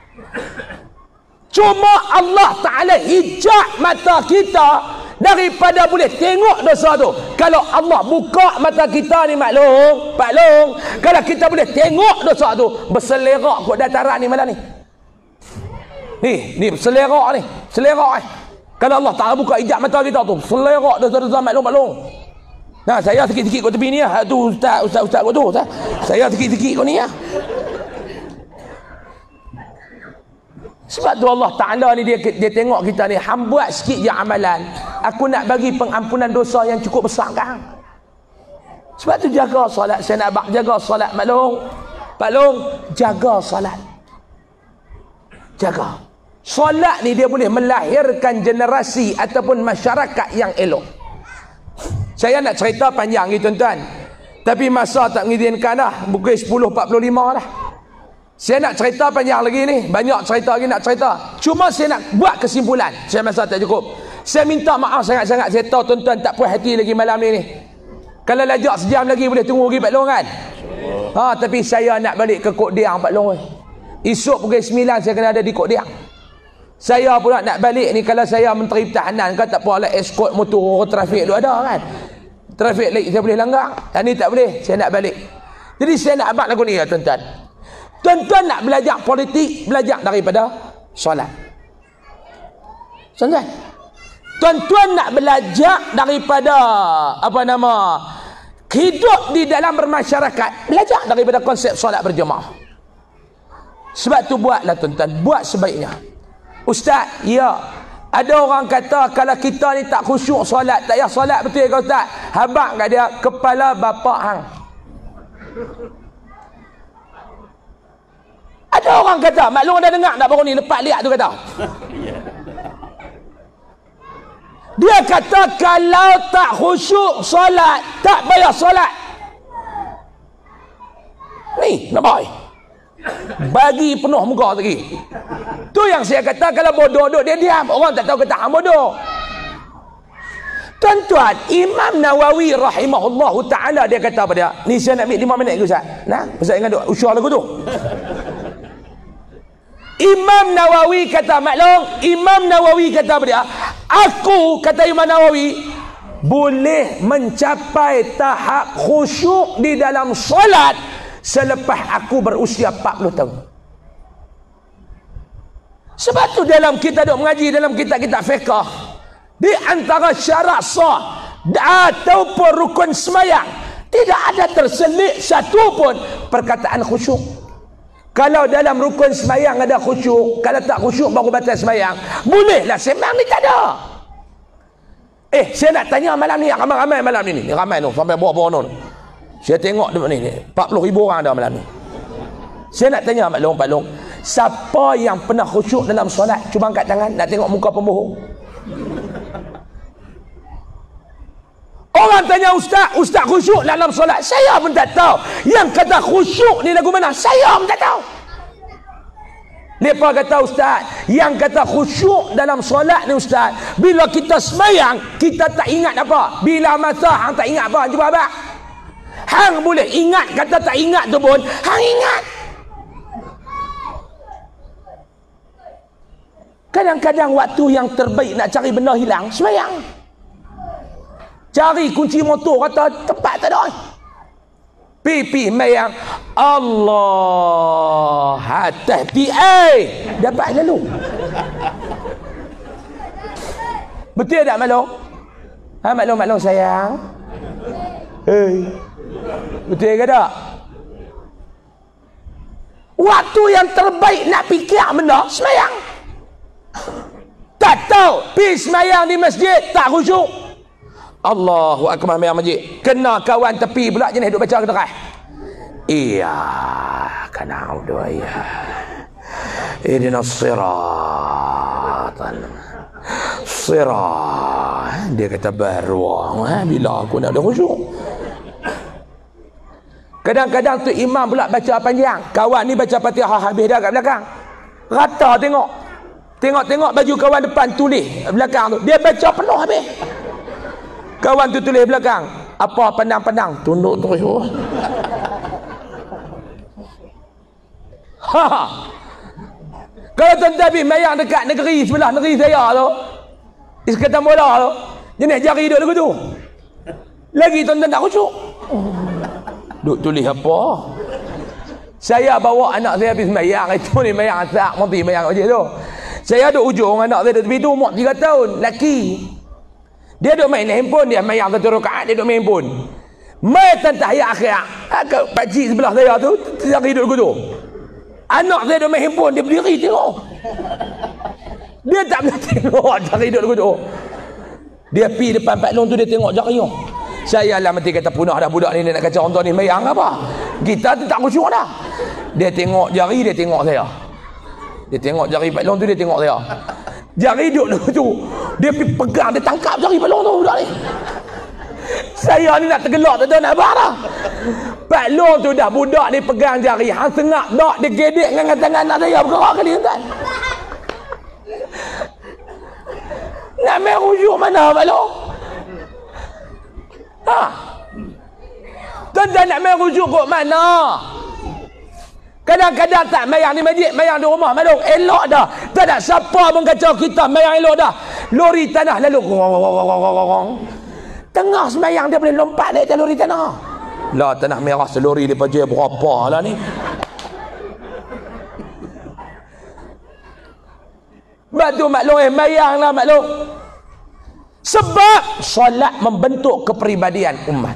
Cuma Allah Ta'ala hijab mata kita daripada boleh tengok dosa tu. Kalau Allah buka mata kita ni maklum, Pak Long, kalau kita boleh tengok dosa tu, berselerak kot dataran ni malam ni. Ni, ni berselerak ni, selerak ni. Kalau Allah Ta'ala buka hijab mata kita tu, selerak dosa-dosa maklum, maklum. Nah, saya sikit-sikit kot tepi ni lah. Tu ustaz, ustaz, ustaz kot tu. Ustaz. Saya sikit-sikit kot ni lah. Sebab tu Allah Ta'ala ni dia, dia tengok kita ni, hang buat sikit je amalan, aku nak bagi pengampunan dosa yang cukup besar kan. Sebab tu jaga solat. Saya nak bak jaga solat maklum. Pak Long, jaga solat. Jaga. Solat ni dia boleh melahirkan generasi ataupun masyarakat yang elok. Saya nak cerita panjang ni tuan-tuan, tapi masa tak mengizinkan dah. Pukul sepuluh empat puluh lima dah. Saya nak cerita panjang lagi ni, banyak cerita lagi nak cerita. Cuma saya nak buat kesimpulan. Saya masa tak cukup. Saya minta maaf sangat-sangat. Saya tahu tuan-tuan tak puas hati lagi malam ni ni. Kalau lajak sejam lagi boleh tunggu lagi Pak Long kan. Ha, tapi saya nak balik ke Kok Diang Pak Long. Esok pukul sembilan saya kena ada di Kok Diang. Saya pula nak balik ni, kalau saya Menteri Pertahanan kan tak apa lah, escort motor trafik tu ada kan. Trafik light saya boleh langgar. Yang ni tak boleh. Saya nak balik. Jadi saya nak abang lagu ni ya tuan-tuan. Tuan-tuan nak belajar politik, belajar daripada solat. Tuan-tuan. Tuan-tuan nak belajar daripada apa nama? Hidup di dalam bermasyarakat, belajar daripada konsep solat berjemaah. Sebab tu buatlah tuan-tuan, buat sebaiknya. Ustaz, ya. Ada orang kata kalau kita ni tak khusyuk solat, tak payah solat betul ke Ustaz? Habaq kat dia, kepala bapak hang. Ada orang kata, maklum dah dengar tak baru ni lepas lihat tu kata. Dia kata kalau tak khusyuk solat, tak payah solat. Ni, nampak? Bagi penuh muka lagi. Tu yang saya kata, kalau bodoh duk dia diam, orang tak tahu kata hang bodoh. Tuan-tuan, Imam Nawawi rahimahullah taala dia kata apa dia? Ni saya nak ambil lima minit ke Ustaz? Nah, Ustaz ingat duk usyar lagu tu. Imam Nawawi kata, maklum, Imam Nawawi kata apa dia? Aku, kata Imam Nawawi, boleh mencapai tahap khusyuk di dalam solat selepas aku berusia empat puluh tahun. Sebab tu dalam kita duk mengaji dalam kitab-kitab fiqh, di antara syarat sah ataupun rukun semayang, tidak ada terselit satu pun perkataan khusyuk. Kalau dalam rukun semayang ada khusyuk, kalau tak khusyuk baru batal semayang, bolehlah semayang ni tak ada. Eh, saya nak tanya malam ni, ramai-ramai malam ni, ni ramai tu, sampai bawah-bawah tu. Saya tengok ni, ni empat puluh ribu orang ada malam ni. Saya nak tanya Pak Long, Pak Long, siapa yang pernah khusyuk dalam solat? Cuba angkat tangan, nak tengok muka pembohong. Orang tanya Ustaz, Ustaz khusyuk dalam solat. Saya pun tak tahu. Yang kata khusyuk ni lagu mana? Saya pun tak tahu. Mereka kata Ustaz, yang kata khusyuk dalam solat ni Ustaz, bila kita semayang, kita tak ingat apa. Bila masa hang tak ingat apa, cuba abang. Hang boleh ingat, kata tak ingat tu pun, hang ingat. Kadang-kadang waktu yang terbaik nak cari benda hilang, semayang. Cari kunci motor, kata tempat tak ada. Pipi mayang, Allah hati-hati, eh dapat lalu. Betul tak maklum? Ha, maklum-maklum sayang. Hei, betul ke tak? Waktu yang terbaik nak fikir benda, semayang. Tak tahu, pergi semayang di masjid, tak khusyuk. Allahu akbar mayang masjid. Kena kawan tepi pula jenis duk baca keteras. Iya, kena udah ya. ihdinas siratal sirat. Dia kata baru eh, bila aku nak ada khusyuk. Kadang-kadang tu imam pula baca panjang, kawan ni baca Fatihah habis dah kat belakang, rata tengok, tengok-tengok baju kawan depan tulis belakang tu, dia baca penuh habis. Kawan tu tulis belakang, apa pandang-pandang, tunduk terus. Ha. Kalau tuan-tuan pergi mayang dekat negeri sebelah negeri saya tu, Iskatan bola tu, jenis jari duduk lagu tu. Lagi tuan-tuan tak khusyuk. Duk tulis apa? Saya bawa anak saya pergi mayang itu ni, mayang asak mati mayang macam tu. Saya duduk ujung, anak saya duduk tepi tu umur tiga tahun, lelaki. Dia duduk main handphone, dia mayang satu rakaat, dia duduk main handphone. Mai tantahiyat akhirat. Agak pakcik sebelah saya tu, jari duduk lagu tu. Anak saya duduk main handphone, dia berdiri tengok. Dia tak boleh tengok jari duduk lagu tu. Dia pergi depan Pak Long tu, dia tengok jari tu. Saya lah mati kata punah dah budak ni, dia nak kacau orang ni mayang apa. Kita tu tak khusyuk dah. Dia tengok jari, dia tengok saya. Dia tengok jari Pak Long tu, dia tengok saya. Jari duduk lagu tu, dia pergi pegang, dia tangkap jari Pak Long tu budak ni. Saya ni nak tergelak tak tahu nak apa dah. Pak Long tu dah budak ni pegang jari, hang sengak dak dia gedek dengan tangan anak saya bergerak kali tuan. Nak main khusyuk mana Pak Long? Ha? Tuan-tuan nak main khusyuk kot mana? Kadang-kadang tak mayang di masjid, mayang di rumah Malung elok dah. Tak ada siapa pun kacau kita, mayang elok dah. Lori tanah lalu tengah semayang dia boleh lompat naik lori tanah. Lah tanah merah selori dia pakai berapa lah ni. Batu maklum eh mayang lah maklum. Sebab solat membentuk kepribadian umat.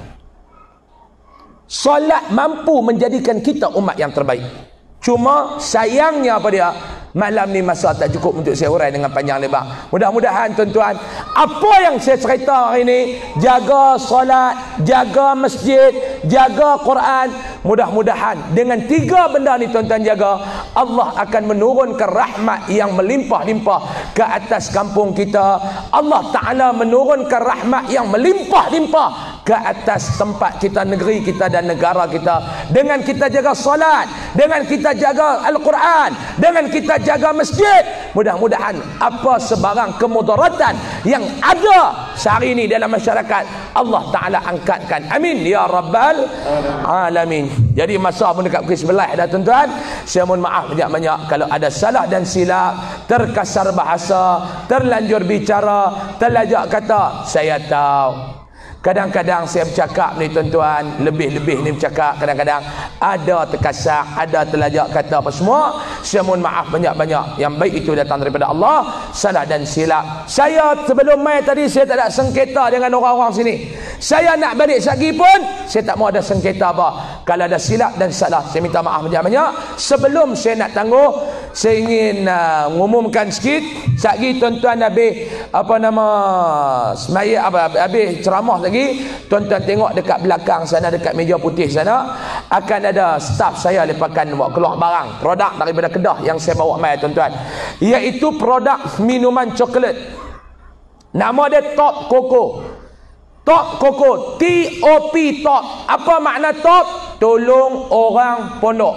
Solat mampu menjadikan kita umat yang terbaik. Cuma sayangnya apa dia? Malam ni masa tak cukup untuk saya urai dengan panjang lebar. Mudah-mudahan tuan-tuan, apa yang saya cerita hari ini, jaga solat, jaga masjid, jaga Quran, mudah-mudahan dengan tiga benda ni tuan-tuan jaga, Allah akan menurunkan rahmat yang melimpah-limpah ke atas kampung kita. Allah Ta'ala menurunkan rahmat yang melimpah-limpah ke atas tempat kita, negeri kita dan negara kita. Dengan kita jaga solat, dengan kita jaga Al-Quran, dengan kita jaga masjid, mudah-mudahan apa sebarang kemudaratan yang ada sehari ini dalam masyarakat, Allah Ta'ala angkatkan. Amin ya Rabbal Alamin. Jadi masa pun dekat pukul sebelas dah tuan-tuan. Saya mohon maaf banyak-banyak kalau ada salah dan silap, terkasar bahasa, terlanjur bicara, terlajak kata. Saya tahu kadang-kadang saya bercakap ni tuan-tuan, lebih-lebih ni bercakap, kadang-kadang ada terkasar, ada terlajak kata apa semua. Saya mohon maaf banyak-banyak. Yang baik itu datang daripada Allah. Salah dan silap, saya sebelum mai tadi saya tak ada sengketa dengan orang-orang sini. Saya nak balik sagi pun saya tak mau ada sengketa apa. Kalau ada silap dan salah, saya minta maaf banyak-banyak. Sebelum saya nak tangguh, saya ingin uh, mengumumkan sikit. Sagi tuan-tuan habis apa nama semaya apa habis ceramah lagi, tuan-tuan tengok dekat belakang sana, dekat meja putih sana akan ada staf saya lepakan bawa keluar barang produk daripada Kedah yang saya bawa mai tuan-tuan, iaitu produk minuman coklat. Nama dia Top Coco. Top Coco, T O P Top. Apa makna top? Tolong orang pondok.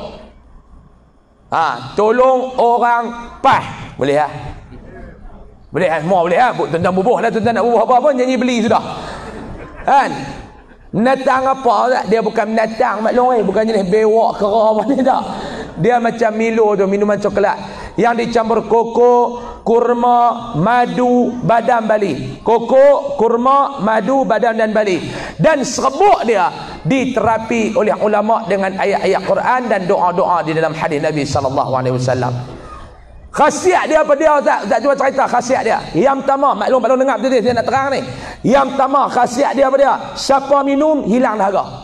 Ha, tolong orang pah. Boleh ya? Boleh ha? Semua boleh ha? Tuan-tuan bubuh lah, tuan-tuan nak bubuh apa-apa nyanyi beli sudah. Kan? Binatang apa tak? Dia bukan binatang maklum eh, bukan jenis bewak kera apa ni tak. Dia macam Milo tu, minuman coklat yang dicampur koko, kurma, madu, badam bali. Koko, kurma, madu, badam dan bali. Dan serbuk dia diterapi oleh ulama dengan ayat-ayat Quran dan doa-doa di dalam hadis Nabi sallallahu alaihi wasallam. Khasiat dia apa dia? Tak, tak cuba cerita khasiat dia. Yang pertama, maklum maklum dengar betul saya nak terang ni. Yang pertama, khasiat dia apa dia? Siapa minum hilang dahaga.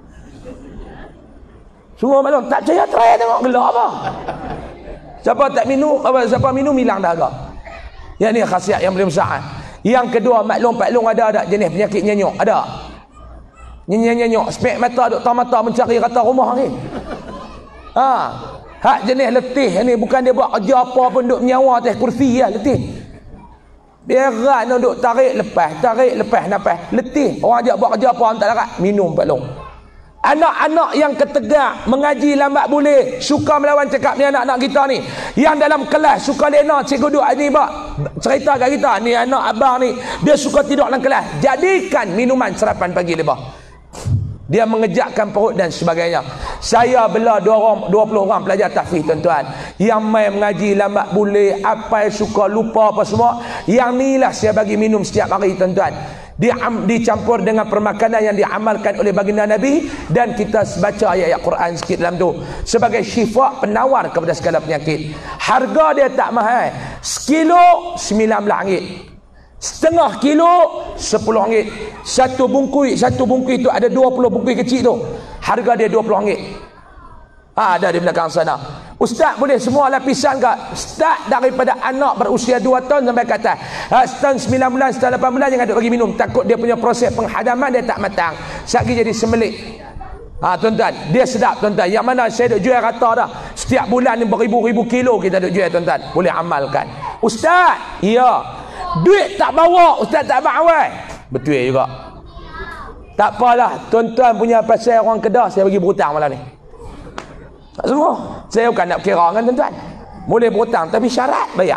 Semua maklum tak percaya try tengok gelak apa. Siapa tak minum apa siapa minum hilang dahaga. Yang ni khasiat yang paling besar. Yang kedua, maklum Pak Long ada ada jenis penyakit nyenyok, ada. Nyenyok-nyenyok, spek mata duk tahu mata mencari rata rumah ni. Ha. Hak jenis letih ni bukan dia buat kerja apa pun duk menyawa atas kursi lah, letih. Berat nak duk tarik lepas, tarik lepas napas, letih. Orang ajak buat kerja apa orang tak larat, minum Pak Long. Anak-anak yang ketegak, mengaji lambat boleh, suka melawan cakap ni anak-anak kita ni. Yang dalam kelas suka lena, cikgu duk ni bak cerita kat kita, ni anak abang ni, dia suka tidur dalam kelas. Jadikan minuman sarapan pagi lebah. Dia mengejakkan perut dan sebagainya. Saya bela dua orang, dua puluh orang pelajar tahfiz tuan-tuan. Yang main mengaji lambat boleh, apa suka lupa apa semua. Yang ni lah saya bagi minum setiap hari tuan-tuan. Dia dicampur dengan permakanan yang diamalkan oleh baginda Nabi, dan kita baca ayat-ayat Quran sikit dalam tu sebagai syifa, penawar kepada segala penyakit. Harga dia tak mahal. Sekilo sembilan belas ringgit. Setengah kilo sepuluh ringgit. Satu bungkui, satu bungkui tu ada dua puluh bungkui kecil tu. Harga dia dua puluh ringgit. Ha, ada di belakang sana. Ustaz boleh semua lapisan ke? Start daripada anak berusia dua tahun sampai ke atas. Ha, setahun sembilan bulan, setahun lapan bulan jangan duk bagi minum. Takut dia punya proses penghadaman dia tak matang. Sekali jadi semelik. Ha, tuan-tuan, dia sedap tuan-tuan. Yang mana saya duk jual rata dah. Setiap bulan ni beribu-ribu kilo kita duk jual tuan-tuan. Boleh amalkan. Ustaz, ya. Duit tak bawa, ustaz tak bawa. Betul juga. Tak apalah, tuan-tuan punya pasal orang Kedah, saya bagi berhutang malam ni. Tak semua. Saya bukan nak kira kan tuan-tuan. Boleh berhutang tapi syarat bayar.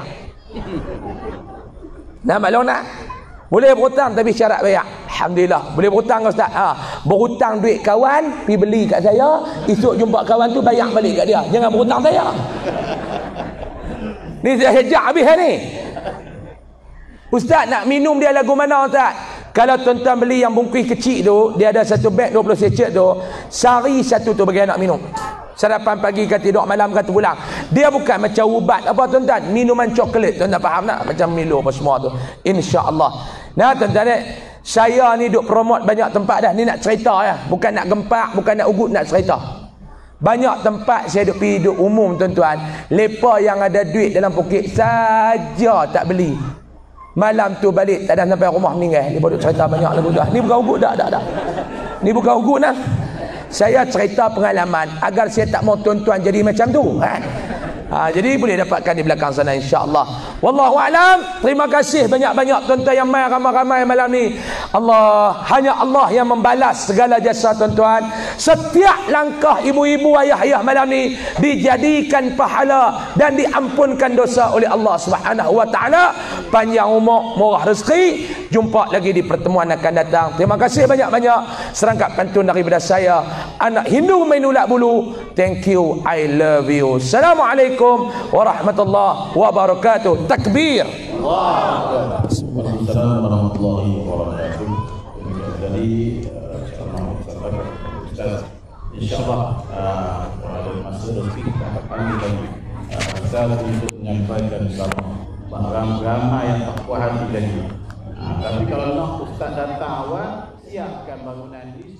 Nah, maklum nak? Boleh berhutang tapi syarat bayar. Alhamdulillah. Boleh berhutang ke ustaz? Ha, berhutang duit kawan, pergi beli kat saya, esok jumpa kawan tu bayar balik kat dia. Jangan berhutang saya. Ni saya hejak habis ni. Ustaz nak minum dia lagu mana ustaz? Kalau tuan-tuan beli yang bungkus kecil tu, dia ada satu beg dua puluh secet tu, sehari satu tu bagi anak minum. Sarapan pagi ke tidur malam ke pulang. Dia bukan macam ubat apa tuan-tuan, minuman coklat. Tuan-tuan faham tak? Macam Milo apa semua tu. Insya-Allah. Nah tuan-tuan, saya ni duk promote banyak tempat dah. Ni nak cerita ya, bukan nak gempak, bukan nak ugut, nak cerita. Banyak tempat saya duk pergi duk umum tuan-tuan. Lepa yang ada duit dalam poket saja tak beli. Malam tu balik tak ada sampai rumah meninggal. Dia baru cerita banyak lagu dah. Ni bukan ugut dah, dah, dah. Ni bukan ugut nah. Saya cerita pengalaman agar saya tak mau tuan-tuan jadi macam tu. Ha? Ha, jadi boleh dapatkan di belakang sana insya-Allah. Wallahu a'lam. Terima kasih banyak-banyak tuan-tuan yang mai ramai-ramai malam ni. Allah, hanya Allah yang membalas segala jasa tuan-tuan. Setiap langkah ibu-ibu ayah-ayah malam ni dijadikan pahala dan diampunkan dosa oleh Allah Subhanahu wa taala. Panjang umur, murah rezeki. Jumpa lagi di pertemuan akan datang. Terima kasih banyak-banyak. Serangkap pantun daripada saya, anak Hindu Mainulak Bulu. Thank you, I love you. Assalamualaikum warahmatullahi wabarakatuh. Takbir. Waalaikumsalam warahmatullahi wabarakatuh. Jadi insyaallah pada masa rezeki kita akan panggil lagi saya untuk menyampaikan sama ramai yang tak puas hati lagi. Tapi kalau nak ustaz datang awal, siapkan bangunan di